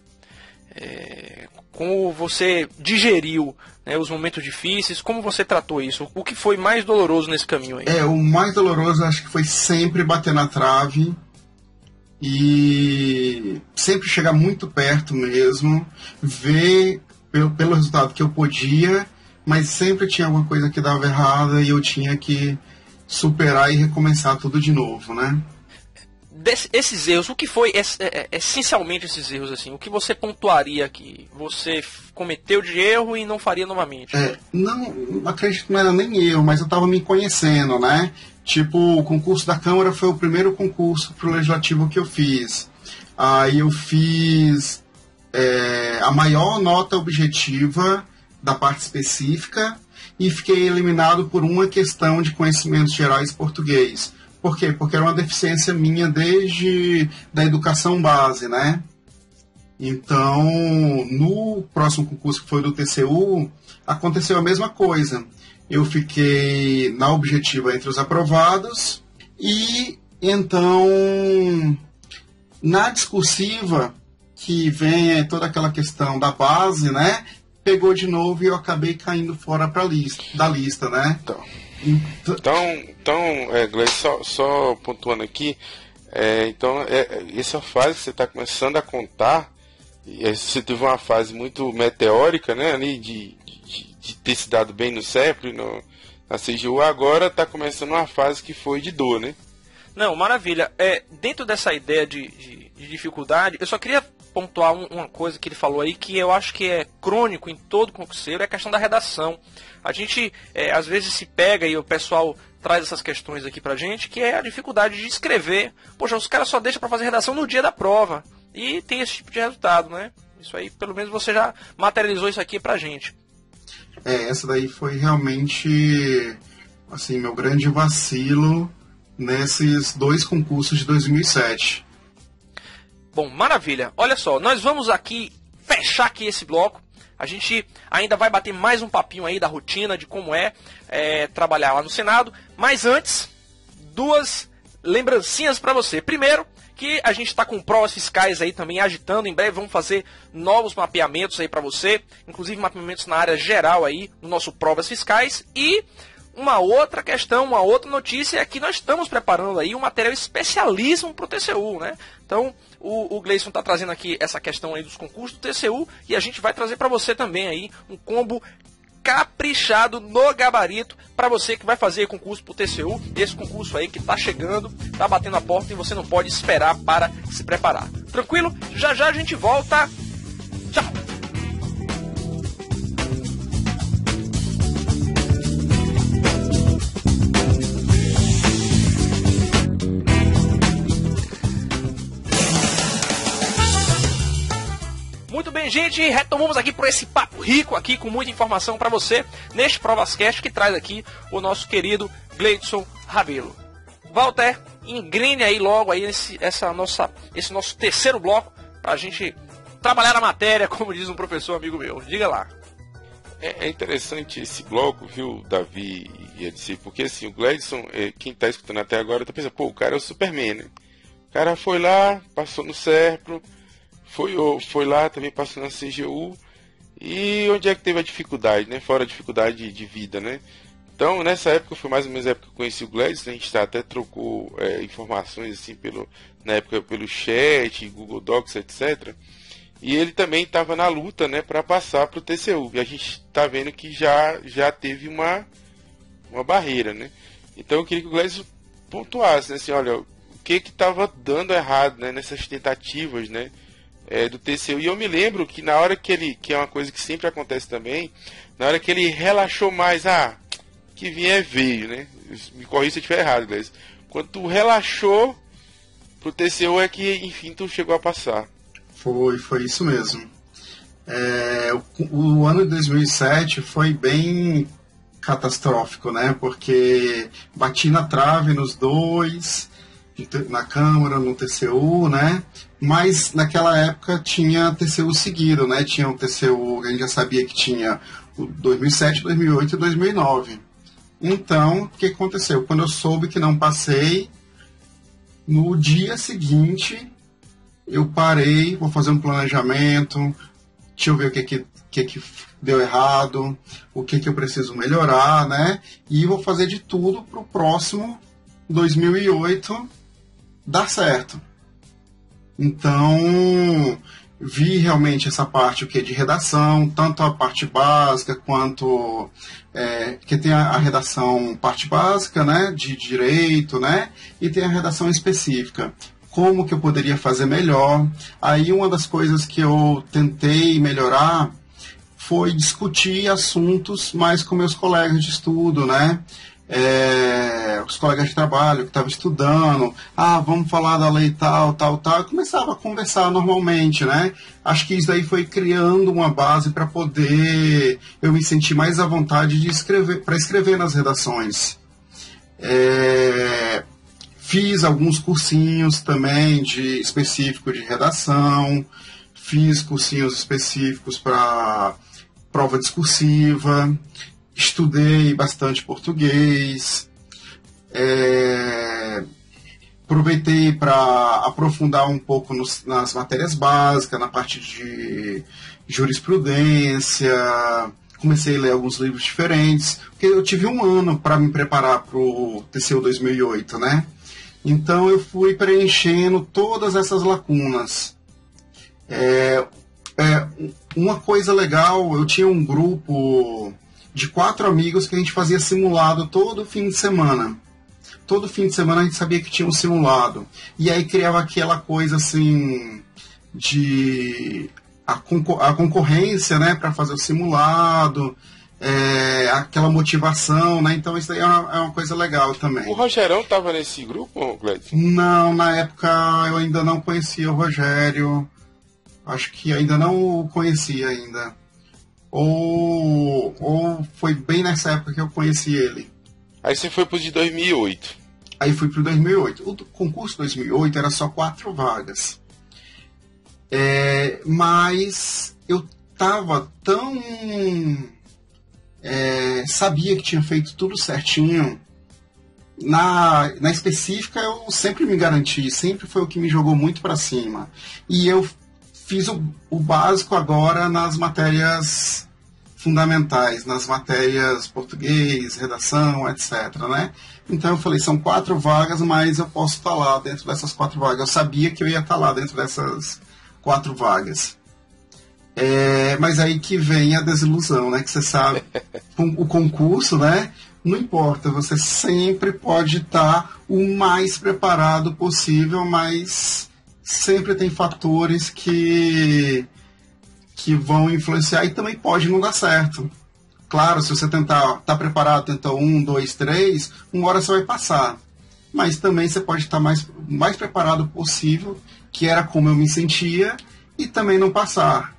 Como você digeriu, né, os momentos difíceis, como você tratou isso? O que foi mais doloroso nesse caminho aí? O mais doloroso acho que foi sempre bater na trave e sempre chegar muito perto mesmo, ver pelo resultado que eu podia, mas sempre tinha alguma coisa que dava errada e eu tinha que superar e recomeçar tudo de novo, né? Esses erros, o que foi essencialmente esses erros, assim? O que você pontuaria que você cometeu de erro e não faria novamente? Não acredito que não era nem erro, mas eu estava me conhecendo, né? Tipo, o concurso da Câmara foi o primeiro concurso pro Legislativo que eu fiz. Aí eu fiz a maior nota objetiva da parte específica e fiquei eliminado por uma questão de conhecimentos gerais português. Por quê? Porque era uma deficiência minha desde da educação base, né? Então, no próximo concurso que foi do TCU, aconteceu a mesma coisa. Eu fiquei na objetiva entre os aprovados e, então, na discursiva, que vem toda aquela questão da base, né? Pegou de novo e eu acabei caindo fora da lista, né? Então, Gleice, só pontuando aqui, essa fase que você está começando a contar, você teve uma fase muito meteórica, né, ali de ter se dado bem no CEPRE, na CGU, agora está começando uma fase que foi de dor, né? Não, maravilha. Dentro dessa ideia de dificuldade, eu só queria pontuar uma coisa que ele falou aí, que eu acho que é crônico em todo concurseiro, é a questão da redação. A gente, às vezes, se pega e o pessoal traz essas questões aqui pra gente, que é a dificuldade de escrever. Poxa, os caras só deixam pra fazer redação no dia da prova. E tem esse tipo de resultado, né? Isso aí, pelo menos você já materializou isso aqui pra gente. Essa daí foi realmente, assim, meu grande vacilo nesses 2 concursos de 2007. Bom, maravilha. Olha só, nós vamos aqui fechar aqui esse bloco. A gente ainda vai bater mais um papinho aí da rotina, de como é trabalhar lá no Senado. Mas antes, duas lembrancinhas para você. Primeiro, que a gente está com provas fiscais aí também agitando. Em breve vamos fazer novos mapeamentos aí para você, inclusive mapeamentos na área geral aí, no nosso Provas Fiscais. E uma outra questão, uma outra notícia é que nós estamos preparando aí um material especialíssimo para o TCU, né? Então, o Gleison está trazendo aqui essa questão aí dos concursos do TCU e a gente vai trazer para você também aí um combo caprichado no gabarito para você que vai fazer concurso pro TCU, esse concurso aí que tá chegando, tá batendo a porta e você não pode esperar para se preparar. Tranquilo? Já já a gente volta. Tchau! Muito bem, gente, retomamos aqui por esse papo rico aqui, com muita informação para você, neste Provascast que traz aqui o nosso querido Gleidson Rabelo. Walter, engrene aí logo aí esse nosso terceiro bloco, pra gente trabalhar na matéria, como diz um professor amigo meu. Diga lá. É interessante esse bloco, viu, Davi e Edson, porque assim, o Gleidson, quem tá escutando até agora, tá pensando, pô, o cara é o Superman, né? O cara foi lá, passou no Serpro, foi lá, também passou na CGU. E onde é que teve a dificuldade, né? Fora a dificuldade de vida, né? Então, nessa época, foi mais ou menos a época que eu conheci o Gleidson. A gente até trocou informações, assim, na época pelo chat, Google Docs, etc. E ele também estava na luta, né, para passar para o TCU. E a gente está vendo que já teve uma barreira, né? Então, eu queria que o Gleidson pontuasse, né? Assim, olha, o que estava dando errado, né, nessas tentativas, né? Do TCU. E eu me lembro que na hora que é uma coisa que sempre acontece também, na hora que ele relaxou mais, que vier veio, né? Me corrija se eu estiver errado, Gleison. Quando tu relaxou pro TCU é que, enfim, tu chegou a passar. Foi isso mesmo. O ano de 2007 foi bem catastrófico, né? Porque bati na trave nos dois, na Câmara, no TCU, né? Mas naquela época tinha TCU seguido, né? Tinha o TCU, a gente já sabia que tinha o 2007, 2008 e 2009. Então, o que aconteceu? Quando eu soube que não passei, no dia seguinte, eu parei, vou fazer um planejamento, deixa eu ver o que deu errado, o que eu preciso melhorar, né? E vou fazer de tudo para o próximo 2008 dar certo. Então, vi realmente essa parte de redação, tanto a parte básica quanto que tem a redação parte básica, né, de direito, né, e tem a redação específica. Como que eu poderia fazer melhor? Aí uma das coisas que eu tentei melhorar foi discutir assuntos mais com meus colegas de estudo, né? Os colegas de trabalho que estavam estudando, vamos falar da lei tal. Eu começava a conversar normalmente, né? Acho que isso aí foi criando uma base para poder eu me sentir mais à vontade de escrever nas redações. Fiz alguns cursinhos também específico de redação, fiz cursinhos específicos para prova discursiva, estudei bastante português, aproveitei para aprofundar um pouco nas matérias básicas, na parte de jurisprudência, comecei a ler alguns livros diferentes, porque eu tive um ano para me preparar para o TCU 2008, né? Então eu fui preenchendo todas essas lacunas. Uma coisa legal, eu tinha um grupo de 4 amigos que a gente fazia simulado todo fim de semana. Todo fim de semana a gente sabia que tinha um simulado. E aí criava aquela coisa assim de a concorrência, né, para fazer o simulado, aquela motivação, né? Então isso aí é uma coisa legal também. O Rogerão estava nesse grupo, Gleidson? Não, na época eu ainda não conhecia o Rogério. Acho que ainda não o conhecia ainda. Ou foi bem nessa época que eu conheci ele. Aí você foi pro de 2008. Aí fui pro 2008. O concurso 2008 era só 4 vagas. Mas eu estava tão... sabia que tinha feito tudo certinho. Na específica, eu sempre me garanti, sempre foi o que me jogou muito para cima. E eu fiz o básico agora nas matérias fundamentais, nas matérias português, redação, etc, né? Então eu falei, são 4 vagas, mas eu posso estar lá dentro dessas 4 vagas. Eu sabia que eu ia estar lá dentro dessas 4 vagas. Mas aí que vem a desilusão, né? Que você sabe, o concurso, né? Não importa, você sempre pode estar o mais preparado possível, mas sempre tem fatores que vão influenciar e também pode não dar certo. Claro, se você tá preparado, tentar 1, 2, 3, uma hora você vai passar. Mas também você pode estar mais preparado possível, que era como eu me sentia, e também não passar.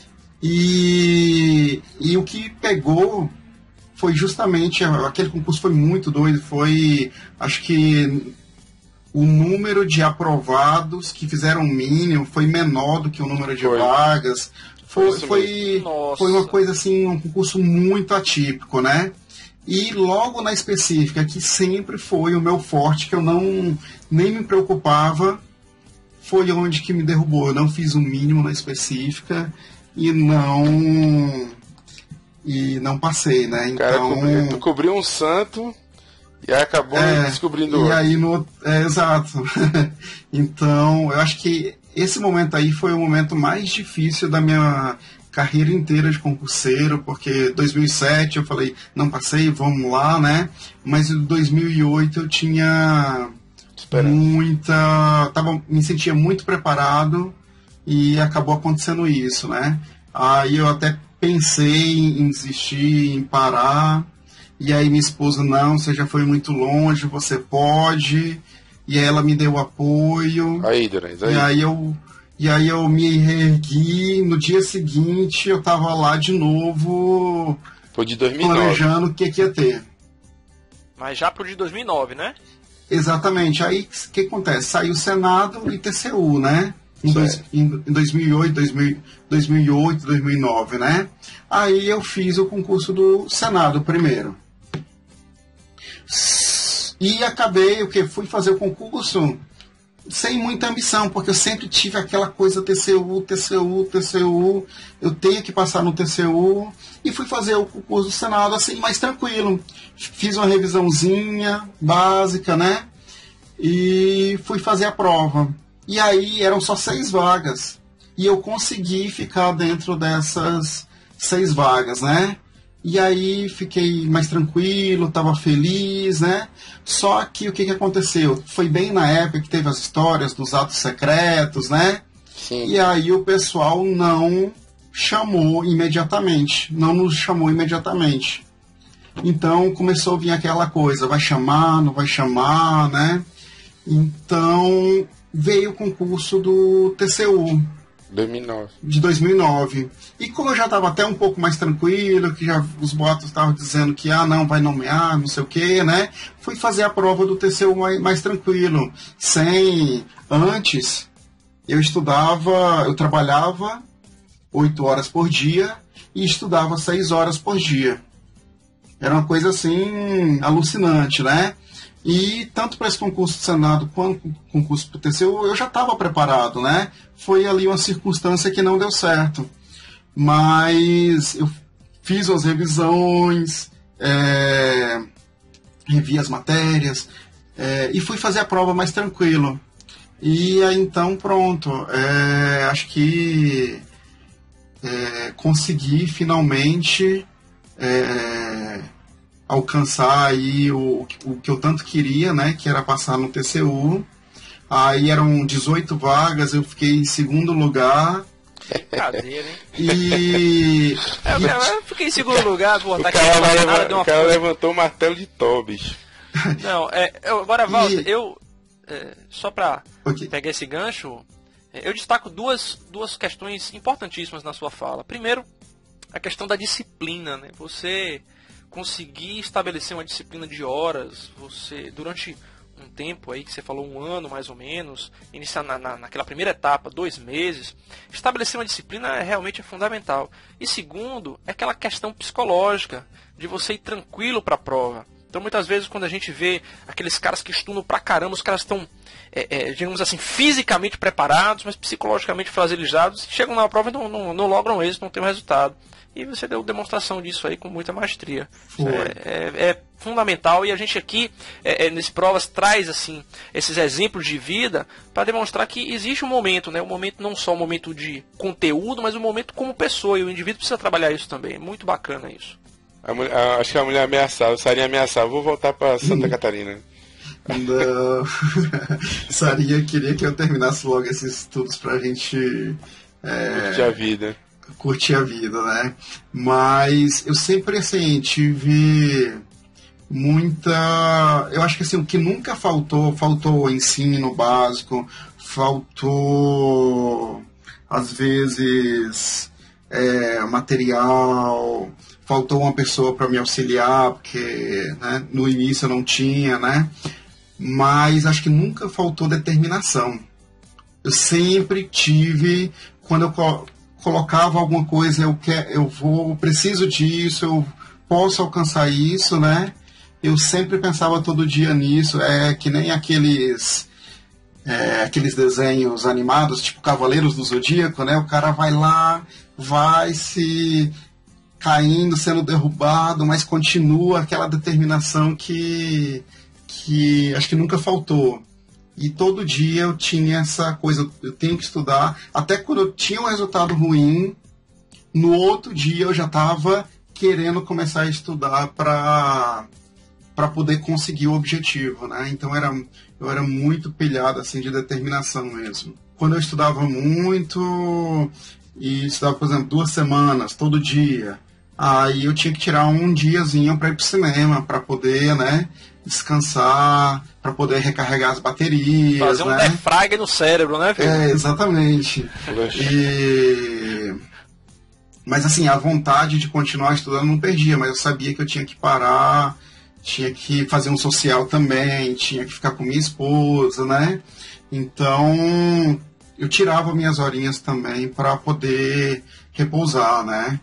E o que pegou foi justamente, aquele concurso foi muito doido, acho que o número de aprovados que fizeram o mínimo foi menor do que o número de vagas. Foi uma coisa assim, um concurso muito atípico, né? E logo na específica, que sempre foi o meu forte, que eu nem me preocupava, foi onde que me derrubou. Eu não fiz o mínimo na específica e não passei, né? Então, cara, tu cobriu um santo e aí acabou descobrindo outro. E aí exato. Então, eu acho que esse momento aí foi o momento mais difícil da minha carreira inteira de concurseiro, porque 2007 eu falei, não passei, vamos lá, né? Mas em 2008 eu tinha me sentia muito preparado e acabou acontecendo isso, né? Aí eu até pensei em desistir, em parar, e aí minha esposa, não, você já foi muito longe, você pode, e aí ela me deu apoio. Aí, Durães, aí. E aí eu me reergui, no dia seguinte eu tava lá de novo, foi de 2009. Planejando o que ia ter. Mas já pro de 2009, né? Exatamente, aí o que acontece? Saiu Senado e TCU, né? Em 2008, 2009, né? Aí eu fiz o concurso do Senado primeiro. E acabei, fui fazer o concurso sem muita ambição, porque eu sempre tive aquela coisa TCU, eu tenho que passar no TCU, e fui fazer o concurso do Senado assim, mais tranquilo. Fiz uma revisãozinha básica, né? E fui fazer a prova. E aí eram só 6 vagas. E eu consegui ficar dentro dessas 6 vagas, né? E aí fiquei mais tranquilo, estava feliz, né? Só que o que aconteceu? Foi bem na época que teve as histórias dos atos secretos, né? Sim. E aí o pessoal não chamou imediatamente. Não nos chamou imediatamente. Então começou a vir aquela coisa, vai chamar, não vai chamar, né? Então veio o concurso do TCU. 2009. De 2009. E como eu já estava até um pouco mais tranquilo, que já os boatos estavam dizendo que não vai nomear, não sei o que, né? Fui fazer a prova do TCU mais tranquilo. Antes, eu trabalhava 8 horas por dia e estudava 6 horas por dia. Era uma coisa assim, alucinante, né? E tanto para esse concurso do Senado quanto concurso para o TCU, eu já estava preparado, né? Foi ali uma circunstância que não deu certo. Mas eu fiz as revisões, revi as matérias e fui fazer a prova mais tranquilo. E aí então pronto, acho que consegui finalmente alcançar aí o que eu tanto queria, né, que era passar no TCU. Aí eram 18 vagas, eu fiquei em segundo lugar. Cadeira, hein? Eu fiquei em segundo lugar, pô, o cara levantou o martelo de Tobis. Não, agora, Walter, só pra pegar esse gancho, eu destaco duas questões importantíssimas na sua fala. Primeiro, a questão da disciplina, né? Você conseguir estabelecer uma disciplina de horas, você, durante um tempo aí, que você falou 1 ano mais ou menos, iniciar naquela primeira etapa, 2 meses, estabelecer uma disciplina realmente é fundamental. E segundo, é aquela questão psicológica, de você ir tranquilo para a prova. Então muitas vezes quando a gente vê aqueles caras que estudam pra caramba, os caras estão, digamos assim, fisicamente preparados, mas psicologicamente fragilizados, chegam na prova e não logram êxito, não tem um resultado. E você deu demonstração disso aí com muita maestria. É fundamental, e a gente aqui, nesse Provas, traz assim, esses exemplos de vida para demonstrar que existe um momento, né? Um momento não só um momento de conteúdo, mas um momento como pessoa, e o indivíduo precisa trabalhar isso também. É muito bacana isso. Acho que a mulher ameaçava, o Sarinha ameaçava, vou voltar para Santa Catarina. Não. Sarinha queria que eu terminasse logo esses estudos pra gente curtir a vida. Curtir a vida, né? Mas eu sempre, assim, tive muita... Eu acho que, assim, o que nunca faltou o ensino básico, faltou, às vezes, material, faltou uma pessoa para me auxiliar, porque, né, no início eu não tinha, né? Mas acho que nunca faltou determinação. Eu sempre tive, quando eu colocava alguma coisa, eu preciso disso, eu posso alcançar isso, né? Eu sempre pensava todo dia nisso, que nem aqueles desenhos animados, tipo Cavaleiros do Zodíaco, né? O cara vai lá, vai se caindo, sendo derrubado, mas continua aquela determinação que acho que nunca faltou. E todo dia eu tinha essa coisa, eu tenho que estudar. Até quando eu tinha um resultado ruim, no outro dia eu já estava querendo começar a estudar para poder conseguir o objetivo, né? Então eu era muito pilhado assim, de determinação mesmo. Quando eu estudava muito, e estudava, por exemplo, 2 semanas, todo dia, aí eu tinha que tirar um diazinho para ir pro cinema, para poder, né, descansar, para poder recarregar as baterias. Fazer um defrag no cérebro, né, filho? Exatamente. Mas assim, a vontade de continuar estudando não perdia, mas eu sabia que eu tinha que parar, tinha que fazer um social também, tinha que ficar com minha esposa, né? Então, eu tirava minhas horinhas também para poder repousar, né?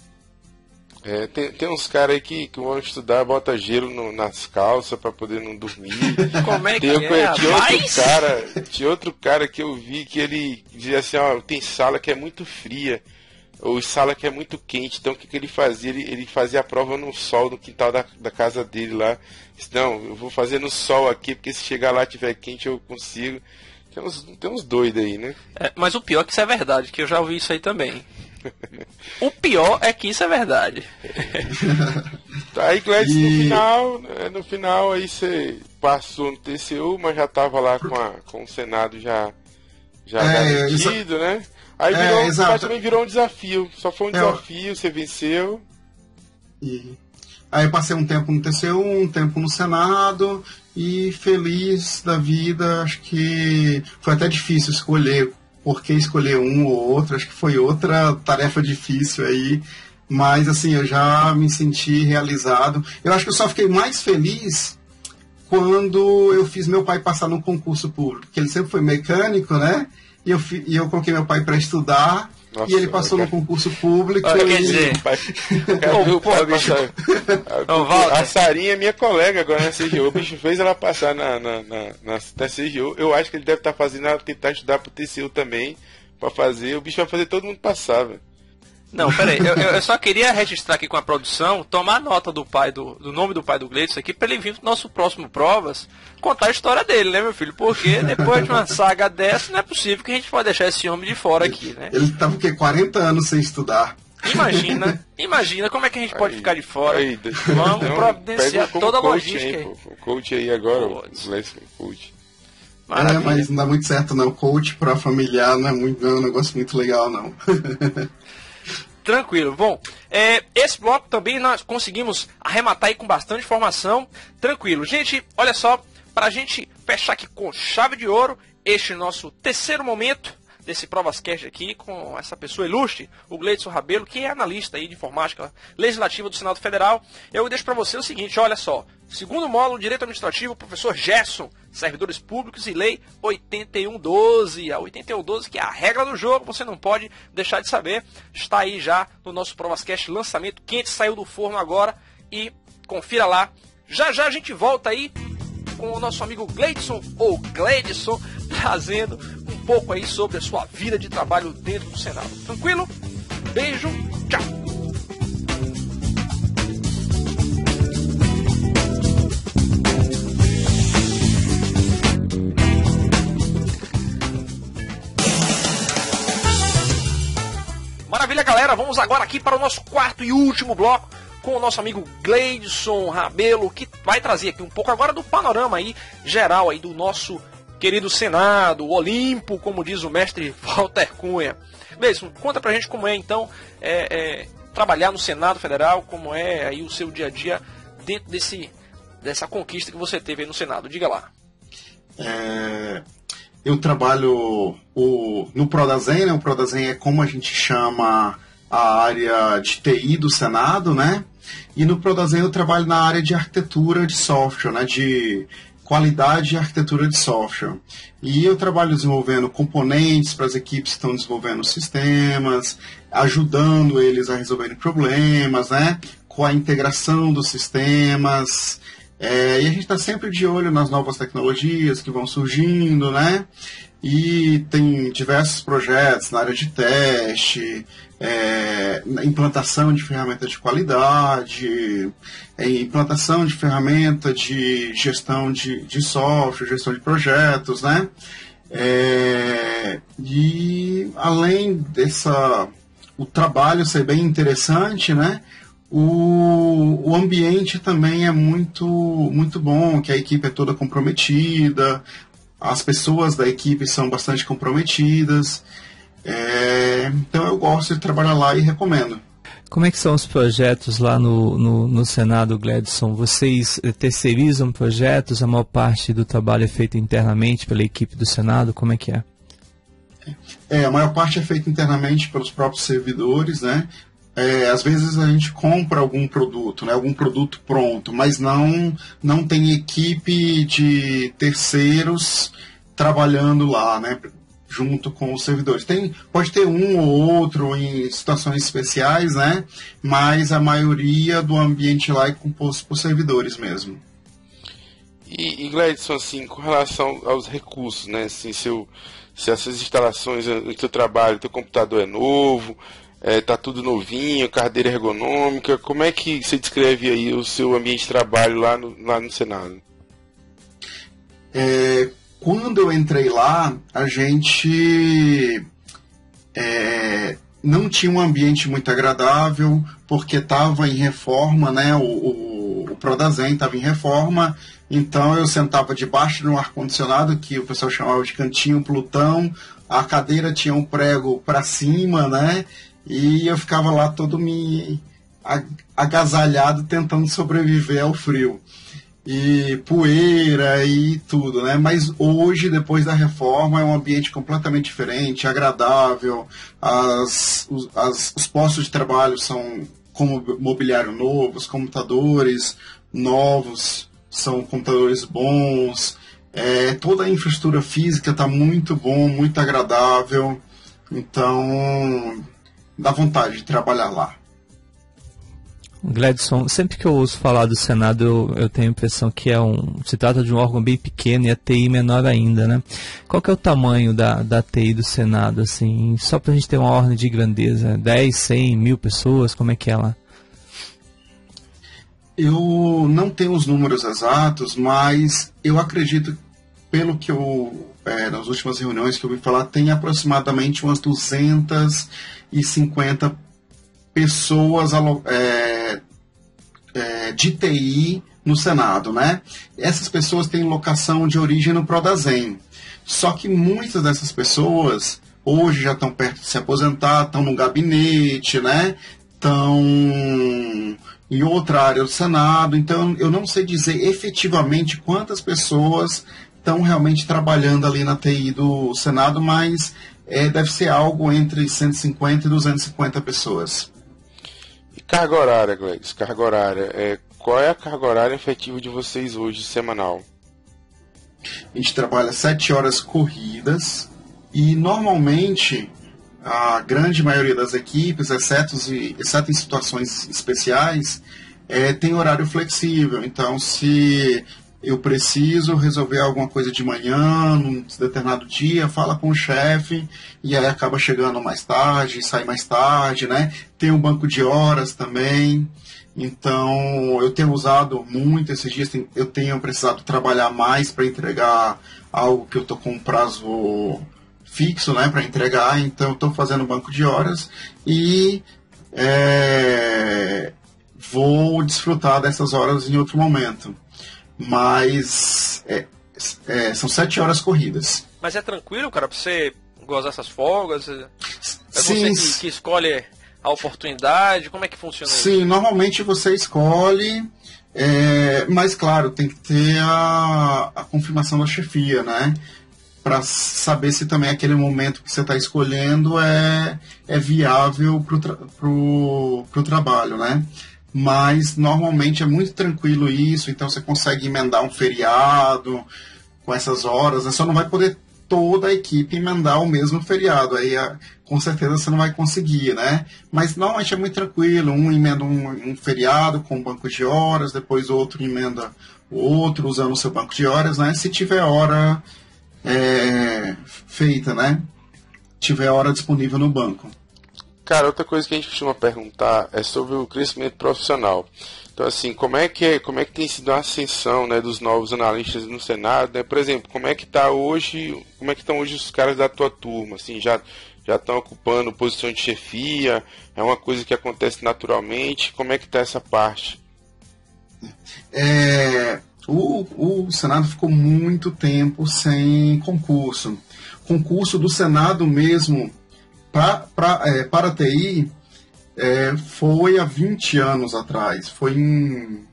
Tem uns caras aí que vão estudar, bota gelo nas calças para poder não dormir. Como é que Tinha outro cara que eu vi que ele dizia assim, ó, tem sala que é muito fria, ou sala que é muito quente. Então o que ele fazia? Ele fazia a prova no sol, no quintal da casa dele lá. Disse, não, eu vou fazer no sol aqui, porque se chegar lá tiver quente eu consigo. Tem uns doidos aí, né? Mas o pior é que isso é verdade, que eu já ouvi isso aí também. O pior é que isso é verdade. Aí, Gladys, no final aí você passou no TCU, mas já estava lá com o Senado já garantido, né? Aí também virou um desafio. Só foi um desafio, você venceu. Aí eu passei um tempo no TCU, um tempo no Senado, e feliz da vida. Acho que foi até difícil escolher por que escolher um ou outro, acho que foi outra tarefa difícil aí, mas assim, eu já me senti realizado. Eu acho que eu só fiquei mais feliz quando eu fiz meu pai passar num concurso público, porque ele sempre foi mecânico, né? E eu coloquei meu pai para estudar. Nossa, e ele passou no concurso público. Quer dizer, a Sarinha é minha colega agora na CGU. O bicho fez ela passar na CGU. Eu acho que ele deve estar fazendo ela tentar estudar pro TCU também. Pra fazer. O bicho vai fazer todo mundo passar, velho. Não, peraí, eu só queria registrar aqui com a produção, tomar nota do nome do pai do Gleidson aqui, pra ele vir no nosso próximo Provas contar a história dele, né, meu filho? Porque depois de uma saga dessa, não é possível que a gente pode deixar esse homem de fora aqui, né? Ele tava, 40 anos sem estudar. Imagina como é que a gente pode ficar de fora. Vamos providenciar toda a logística aí. O coach aí agora, o Gleidson coach. Mas não dá muito certo não, coach pra familiar não é um negócio muito legal não. Tranquilo. Bom, esse bloco também nós conseguimos arrematar aí com bastante informação. Tranquilo. Gente, olha só, para a gente fechar aqui com chave de ouro, este nosso terceiro momento desse ProvasCast aqui com essa pessoa ilustre, o Gleidson Rabelo, que é analista aí de informática legislativa do Senado Federal. Eu deixo para você o seguinte, olha só. Segundo módulo, Direito Administrativo, professor Gerson, Servidores Públicos e Lei 8112. A 8112, que é a regra do jogo, você não pode deixar de saber. Está aí já no nosso ProvasCast, lançamento quente, saiu do forno agora. E confira lá. Já já a gente volta aí com o nosso amigo Gleidson, ou Gleidson, trazendo um pouco aí sobre a sua vida de trabalho dentro do Senado. Tranquilo? Beijo, tchau! Maravilha, galera, vamos agora aqui para o nosso quarto e último bloco com o nosso amigo Gleidson Rabelo, que vai trazer aqui um pouco agora do panorama aí geral aí do nosso querido Senado, o Olimpo, como diz o mestre Walter Cunha. Gleidson, conta pra gente como é então trabalhar no Senado Federal, como é aí o seu dia a dia dentro dessa conquista que você teve aí no Senado. Diga lá. Eu trabalho no Prodazem, né? O Prodazem é como a gente chama a área de TI do Senado, né? E no Prodazem eu trabalho na área de arquitetura de software, né? De qualidade e arquitetura de software. E eu trabalho desenvolvendo componentes para as equipes que estão desenvolvendo sistemas, ajudando eles a resolverem problemas, né? Com a integração dos sistemas. E a gente está sempre de olho nas novas tecnologias que vão surgindo, né? E tem diversos projetos na área de teste, implantação de ferramenta de qualidade, implantação de ferramenta de gestão de software, gestão de projetos, né? E além o trabalho ser bem interessante, né? O ambiente também é muito, muito bom, que a equipe é toda comprometida, as pessoas da equipe são bastante comprometidas, então eu gosto de trabalhar lá e recomendo. Como é que são os projetos lá no Senado, Gleidson? Vocês terceirizam projetos? A maior parte do trabalho é feito internamente pela equipe do Senado? Como é que é? A maior parte é feita internamente pelos próprios servidores, né? Às vezes a gente compra algum produto, né, algum produto pronto, mas não tem equipe de terceiros trabalhando lá, né, junto com os servidores. Pode ter um ou outro em situações especiais, né, mas a maioria do ambiente lá é composto por servidores mesmo. E Gleidson, assim, com relação aos recursos, né, assim, se essas instalações no seu trabalho, teu computador é novo, tá tudo novinho, cadeira ergonômica, como é que você descreve aí o seu ambiente de trabalho lá no Senado? Quando eu entrei lá, a gente não tinha um ambiente muito agradável, porque estava em reforma, né? O Prodazem estava em reforma, então eu sentava debaixo de um ar-condicionado, que o pessoal chamava de cantinho Plutão, a cadeira tinha um prego para cima, né? E eu ficava lá todo agasalhado, tentando sobreviver ao frio. E poeira e tudo, né? Mas hoje, depois da reforma, é um ambiente completamente diferente, agradável. Os postos de trabalho são com mobiliário novo, os computadores novos são computadores bons. Toda a infraestrutura física está muito bom, muito agradável. Então dá vontade de trabalhar lá. Gleidson, sempre que eu ouço falar do Senado, eu tenho a impressão que se trata de um órgão bem pequeno e a TI menor ainda, né? Qual que é o tamanho da TI do Senado, assim, só para a gente ter uma ordem de grandeza? 10, 100, 1000 pessoas, como é que é lá? Eu não tenho os números exatos, mas eu acredito, pelo que nas últimas reuniões que eu ouvi falar, tem aproximadamente umas 250 pessoas de TI no Senado, né? Essas pessoas têm locação de origem no Prodazem. Só que muitas dessas pessoas hoje já estão perto de se aposentar, estão no gabinete, né? Estão em outra área do Senado. Então eu não sei dizer efetivamente quantas pessoas estão realmente trabalhando ali na TI do Senado, mas deve ser algo entre 150 e 250 pessoas. E carga horária, Glegs? Carga horária. Qual é a carga horária efetiva de vocês hoje, semanal? A gente trabalha 7 horas corridas e normalmente a grande maioria das equipes, exceto em situações especiais, tem horário flexível. Então, se eu preciso resolver alguma coisa de manhã, num determinado dia, fala com o chefe, e aí acaba chegando mais tarde, sai mais tarde, né? Tem um banco de horas também. Então, eu tenho usado muito esses dias, eu tenho precisado trabalhar mais para entregar algo que eu estou com um prazo fixo, né, para entregar. Então, eu estou fazendo banco de horas e vou desfrutar dessas horas em outro momento. Mas são 7 horas corridas. Mas é tranquilo, cara, pra você gozar essas folgas? Sim. Você que escolhe a oportunidade? Como é que funciona isso? Sim, normalmente você escolhe, mas claro, tem que ter a confirmação da chefia, né? Para saber se também aquele momento que você está escolhendo é viável para o trabalho, né? Mas normalmente é muito tranquilo isso, então você consegue emendar um feriado com essas horas, né? Só não vai poder toda a equipe emendar o mesmo feriado, aí com certeza você não vai conseguir, né? Mas normalmente é muito tranquilo, um emenda um feriado com um banco de horas, depois outro emenda o outro usando o seu banco de horas, né? Se tiver hora feita, né? Tiver hora disponível no banco. Cara, outra coisa que a gente costuma perguntar é sobre o crescimento profissional. Então, assim, como é que tem sido a ascensão, né, dos novos analistas no Senado, né? Por exemplo, como é que estão hoje os caras da tua turma? Assim, já estão ocupando posição de chefia? É uma coisa que acontece naturalmente? Como é que está essa parte? O Senado ficou muito tempo sem concurso. Concurso do Senado mesmo para a TI foi há 20 anos atrás. Foi em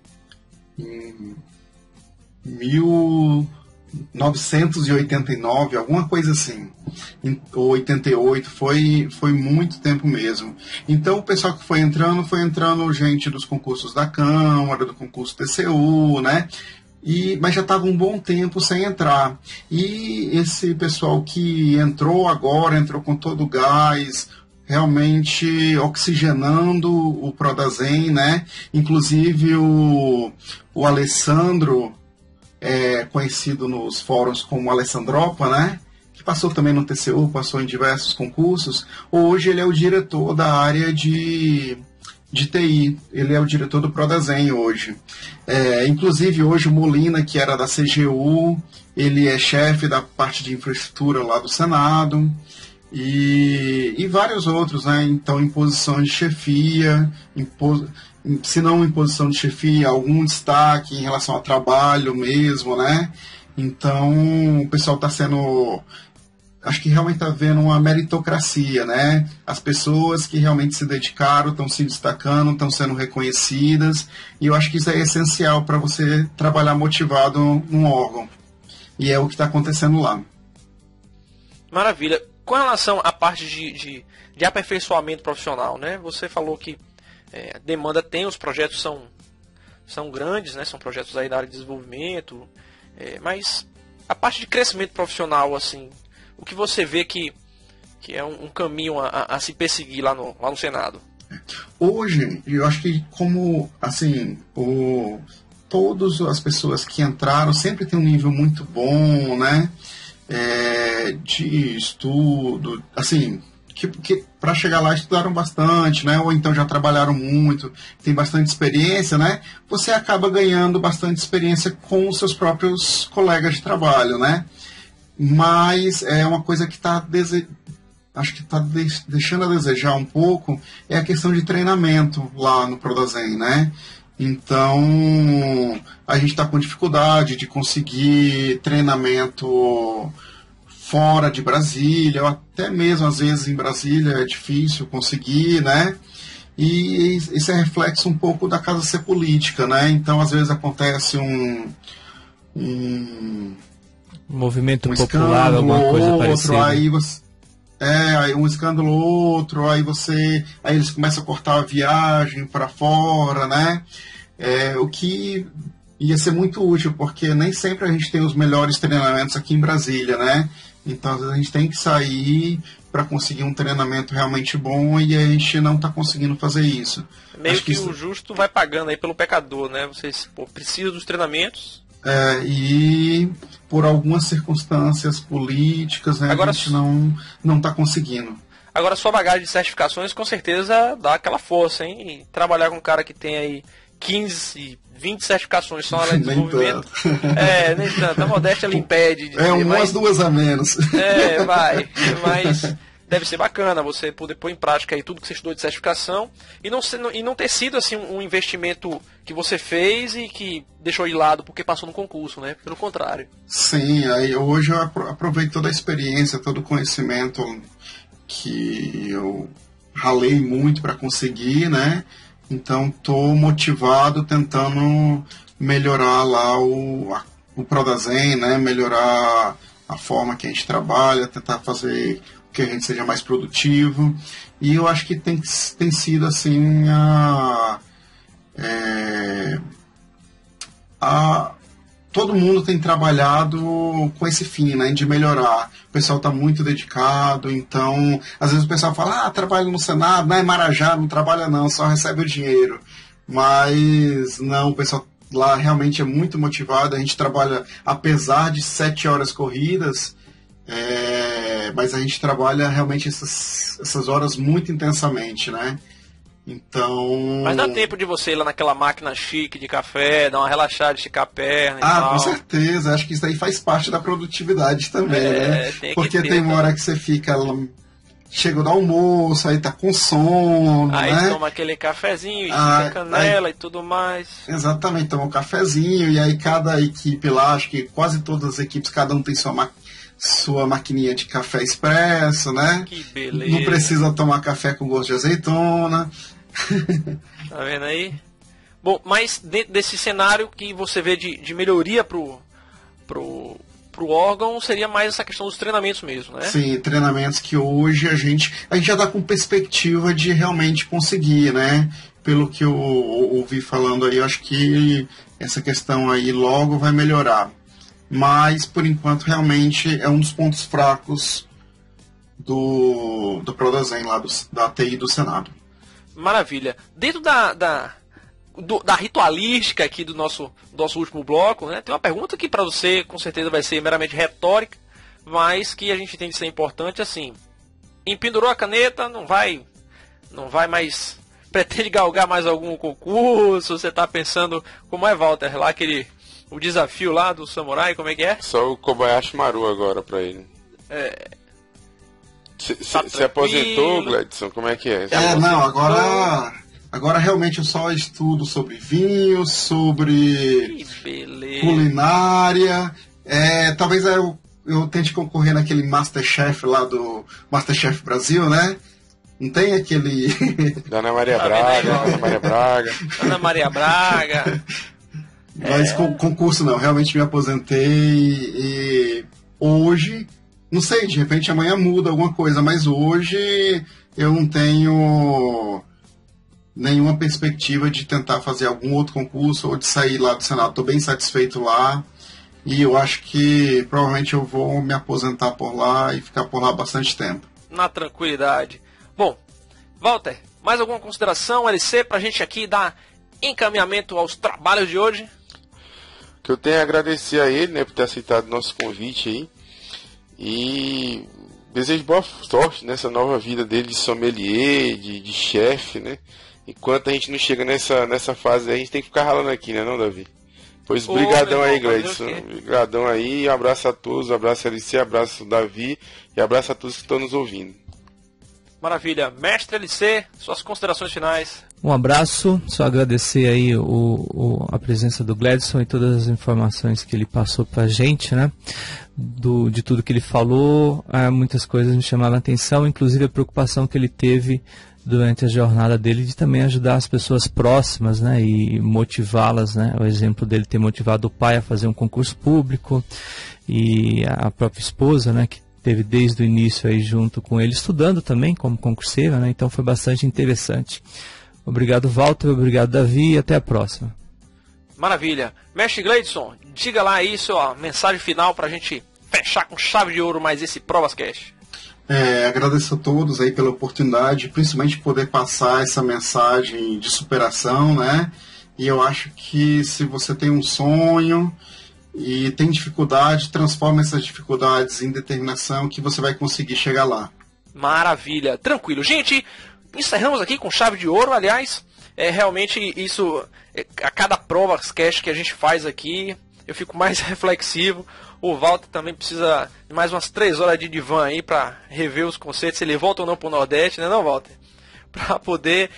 1989, alguma coisa assim. Ou 88, foi muito tempo mesmo. Então o pessoal que foi entrando gente dos concursos da Câmara, do concurso TCU, né? Mas já estava um bom tempo sem entrar. E esse pessoal que entrou agora, entrou com todo o gás, realmente oxigenando o Prodazem, né? Inclusive o Alessandro, conhecido nos fóruns como Alessandropa, né? Que passou também no TCU, passou em diversos concursos. Hoje ele é o diretor da área de TI, ele é o diretor do Prodazem hoje. Inclusive hoje o Molina, que era da CGU, ele é chefe da parte de infraestrutura lá do Senado, e vários outros, né? Então, em posição de chefia, se não em posição de chefia, algum destaque em relação ao trabalho mesmo, né? Então, o pessoal está sendo... Acho que realmente está vendo uma meritocracia, né? As pessoas que realmente se dedicaram estão se destacando, estão sendo reconhecidas, e eu acho que isso é essencial para você trabalhar motivado num órgão. E é o que está acontecendo lá. Maravilha. Com relação à parte de aperfeiçoamento profissional, né? Você falou que a demanda tem, os projetos são grandes, né? São projetos aí da área de desenvolvimento, mas a parte de crescimento profissional, assim, o que você vê que é um caminho a se perseguir lá no Senado? Hoje, eu acho que como, assim, todas as pessoas que entraram sempre tem um nível muito bom, né? De estudo, assim, que para chegar lá estudaram bastante, né? Ou então já trabalharam muito, tem bastante experiência, né? Você acaba ganhando bastante experiência com os seus próprios colegas de trabalho, né? Mas é uma coisa que acho que está deixando a desejar um pouco, é a questão de treinamento lá no Prodazem, né? Então, a gente está com dificuldade de conseguir treinamento fora de Brasília, ou até mesmo às vezes em Brasília é difícil conseguir, né? E isso é reflexo um pouco da casa ser política, né? Então, às vezes acontece movimento um popular, escândalo alguma coisa outro, parecida. aí você... aí um escândalo outro, aí eles começam a cortar a viagem para fora, né? O que ia ser muito útil, porque nem sempre a gente tem os melhores treinamentos aqui em Brasília, né? Então, às vezes a gente tem que sair para conseguir um treinamento realmente bom e a gente não está conseguindo fazer isso. Meio que o justo vai pagando aí pelo pecador, né? Vocês precisam dos treinamentos. E por algumas circunstâncias políticas, né, Agora, a gente não está conseguindo. Agora, sua bagagem de certificações com certeza dá aquela força, hein? E trabalhar com um cara que tem aí 15, 20 certificações só na desenvolvimento. Nem tanto. A modéstia lhe impede de dizer, umas duas a menos. Vai. Mas deve ser bacana você poder pôr em prática aí tudo que você estudou de certificação e não ter sido assim um investimento que você fez e que deixou de lado porque passou no concurso, né? Pelo contrário. Sim, aí hoje eu aproveito toda a experiência, todo o conhecimento que eu ralei muito para conseguir, né? Então estou motivado tentando melhorar lá o Prodazem, né? Melhorar a forma que a gente trabalha, tentar fazer que a gente seja mais produtivo. E eu acho que tem sido assim todo mundo tem trabalhado com esse fim, né, de melhorar. O pessoal está muito dedicado, então às vezes o pessoal fala, trabalha no Senado, não é Marajá, não trabalha não, só recebe o dinheiro. Mas não, o pessoal lá realmente é muito motivado, a gente trabalha apesar de 7 horas corridas, mas a gente trabalha realmente essas horas muito intensamente, né? Então... Mas dá tempo de você ir lá naquela máquina chique de café, dar uma relaxada, esticar a perna e tal. Com certeza. Acho que isso aí faz parte da produtividade também, né? Porque tem uma hora que você fica... Chega do almoço, aí tá com sono, aí né? Toma aquele cafezinho, estica canela e tudo mais. Exatamente, toma um cafezinho e aí cada equipe lá, acho que quase todas as equipes, cada um tem sua maquininha de café expresso, né? Que beleza. Não precisa tomar café com gosto de azeitona. Tá vendo aí? Bom, mas dentro desse cenário que você vê de melhoria pro órgão, seria mais essa questão dos treinamentos mesmo, né? Sim, treinamentos que hoje a gente já está com perspectiva de realmente conseguir, né? Pelo que eu ouvi falando aí, eu acho que essa questão aí logo vai melhorar. Mas, por enquanto, realmente é um dos pontos fracos do Prodazem, lá da TI do Senado. Maravilha. Dentro da ritualística aqui do nosso último bloco, né, tem uma pergunta que para você com certeza vai ser meramente retórica, mas que a gente tem de ser importante assim. Empendurou a caneta, não vai mais... Pretende galgar mais algum concurso? Você está pensando, como é, Walter, lá o desafio lá do samurai, como é que é? Só o Kobayashi Maru agora pra ele. Você aposentou, Gladson? Como é que é? Não, agora realmente eu só estudo sobre vinho, sobre culinária. Talvez eu tente concorrer naquele Masterchef lá do Masterchef Brasil, né? Não tem aquele... Da Ana Maria Braga. Ana Maria Braga. Mas concurso não, realmente me aposentei e hoje, não sei, de repente amanhã muda alguma coisa, mas hoje eu não tenho nenhuma perspectiva de tentar fazer algum outro concurso ou de sair lá do Senado. Estou bem satisfeito lá e eu acho que provavelmente eu vou me aposentar por lá e ficar por lá bastante tempo. Na tranquilidade. Bom, Walter, mais alguma consideração, LC, para a gente aqui dar encaminhamento aos trabalhos de hoje? Que eu tenho a agradecer a ele, né, por ter aceitado o nosso convite aí. E desejo boa sorte nessa nova vida dele de sommelier, de chefe, né? Enquanto a gente não chega nessa fase aí, a gente tem que ficar ralando aqui, né, não, Davi? Pois, brigadão aí, Gladson. Brigadão aí, um abraço a todos, um abraço a LC, um abraço Davi e um abraço a todos que estão nos ouvindo. Maravilha. Mestre LC, suas considerações finais. Um abraço, só agradecer aí a presença do Gladson e todas as informações que ele passou pra gente, né? De tudo que ele falou, muitas coisas me chamaram a atenção, inclusive a preocupação que ele teve durante a jornada dele de também ajudar as pessoas próximas, né? E motivá-las, né? O exemplo dele ter motivado o pai a fazer um concurso público e a própria esposa, né? Que teve desde o início aí junto com ele, estudando também como concurseira, né? Então foi bastante interessante. Obrigado, Walter, obrigado, Davi, e até a próxima. Maravilha. Mestre Gleidson, diga lá aí sua mensagem final para a gente fechar com chave de ouro mais esse ProvasCast. Agradeço a todos aí pela oportunidade, principalmente poder passar essa mensagem de superação, né? E eu acho que se você tem um sonho e tem dificuldade, transforma essas dificuldades em determinação que você vai conseguir chegar lá. Maravilha. Tranquilo. Gente, encerramos aqui com chave de ouro. Aliás, realmente isso, a cada ProvasCast que a gente faz aqui, eu fico mais reflexivo. O Walter também precisa de mais umas 3 horas de divã aí para rever os conceitos, se ele volta ou não para o Nordeste, né, não, Walter? Para poder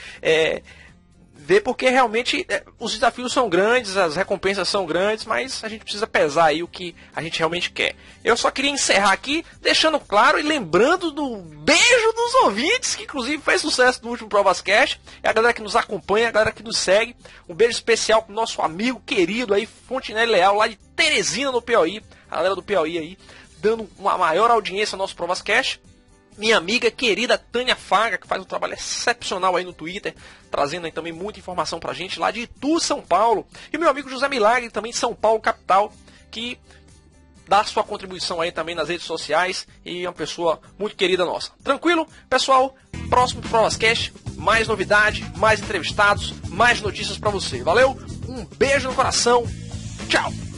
ver, porque realmente os desafios são grandes, as recompensas são grandes, mas a gente precisa pesar aí o que a gente realmente quer. Eu só queria encerrar aqui, deixando claro e lembrando do beijo dos ouvintes, que inclusive fez sucesso no último ProvasCast, é a galera que nos acompanha, a galera que nos segue. Um beijo especial pro nosso amigo querido aí, Fontenelle Leal, lá de Teresina, no Piauí, a galera do Piauí aí, dando uma maior audiência ao nosso ProvasCast. Minha amiga querida Tânia Faga, que faz um trabalho excepcional aí no Twitter, trazendo aí também muita informação pra gente lá de Itu, São Paulo. E meu amigo José Milagre, também de São Paulo, capital, que dá sua contribuição aí também nas redes sociais e é uma pessoa muito querida nossa. Tranquilo? Pessoal, próximo ProvasCast, mais novidade, mais entrevistados, mais notícias pra você. Valeu? Um beijo no coração. Tchau!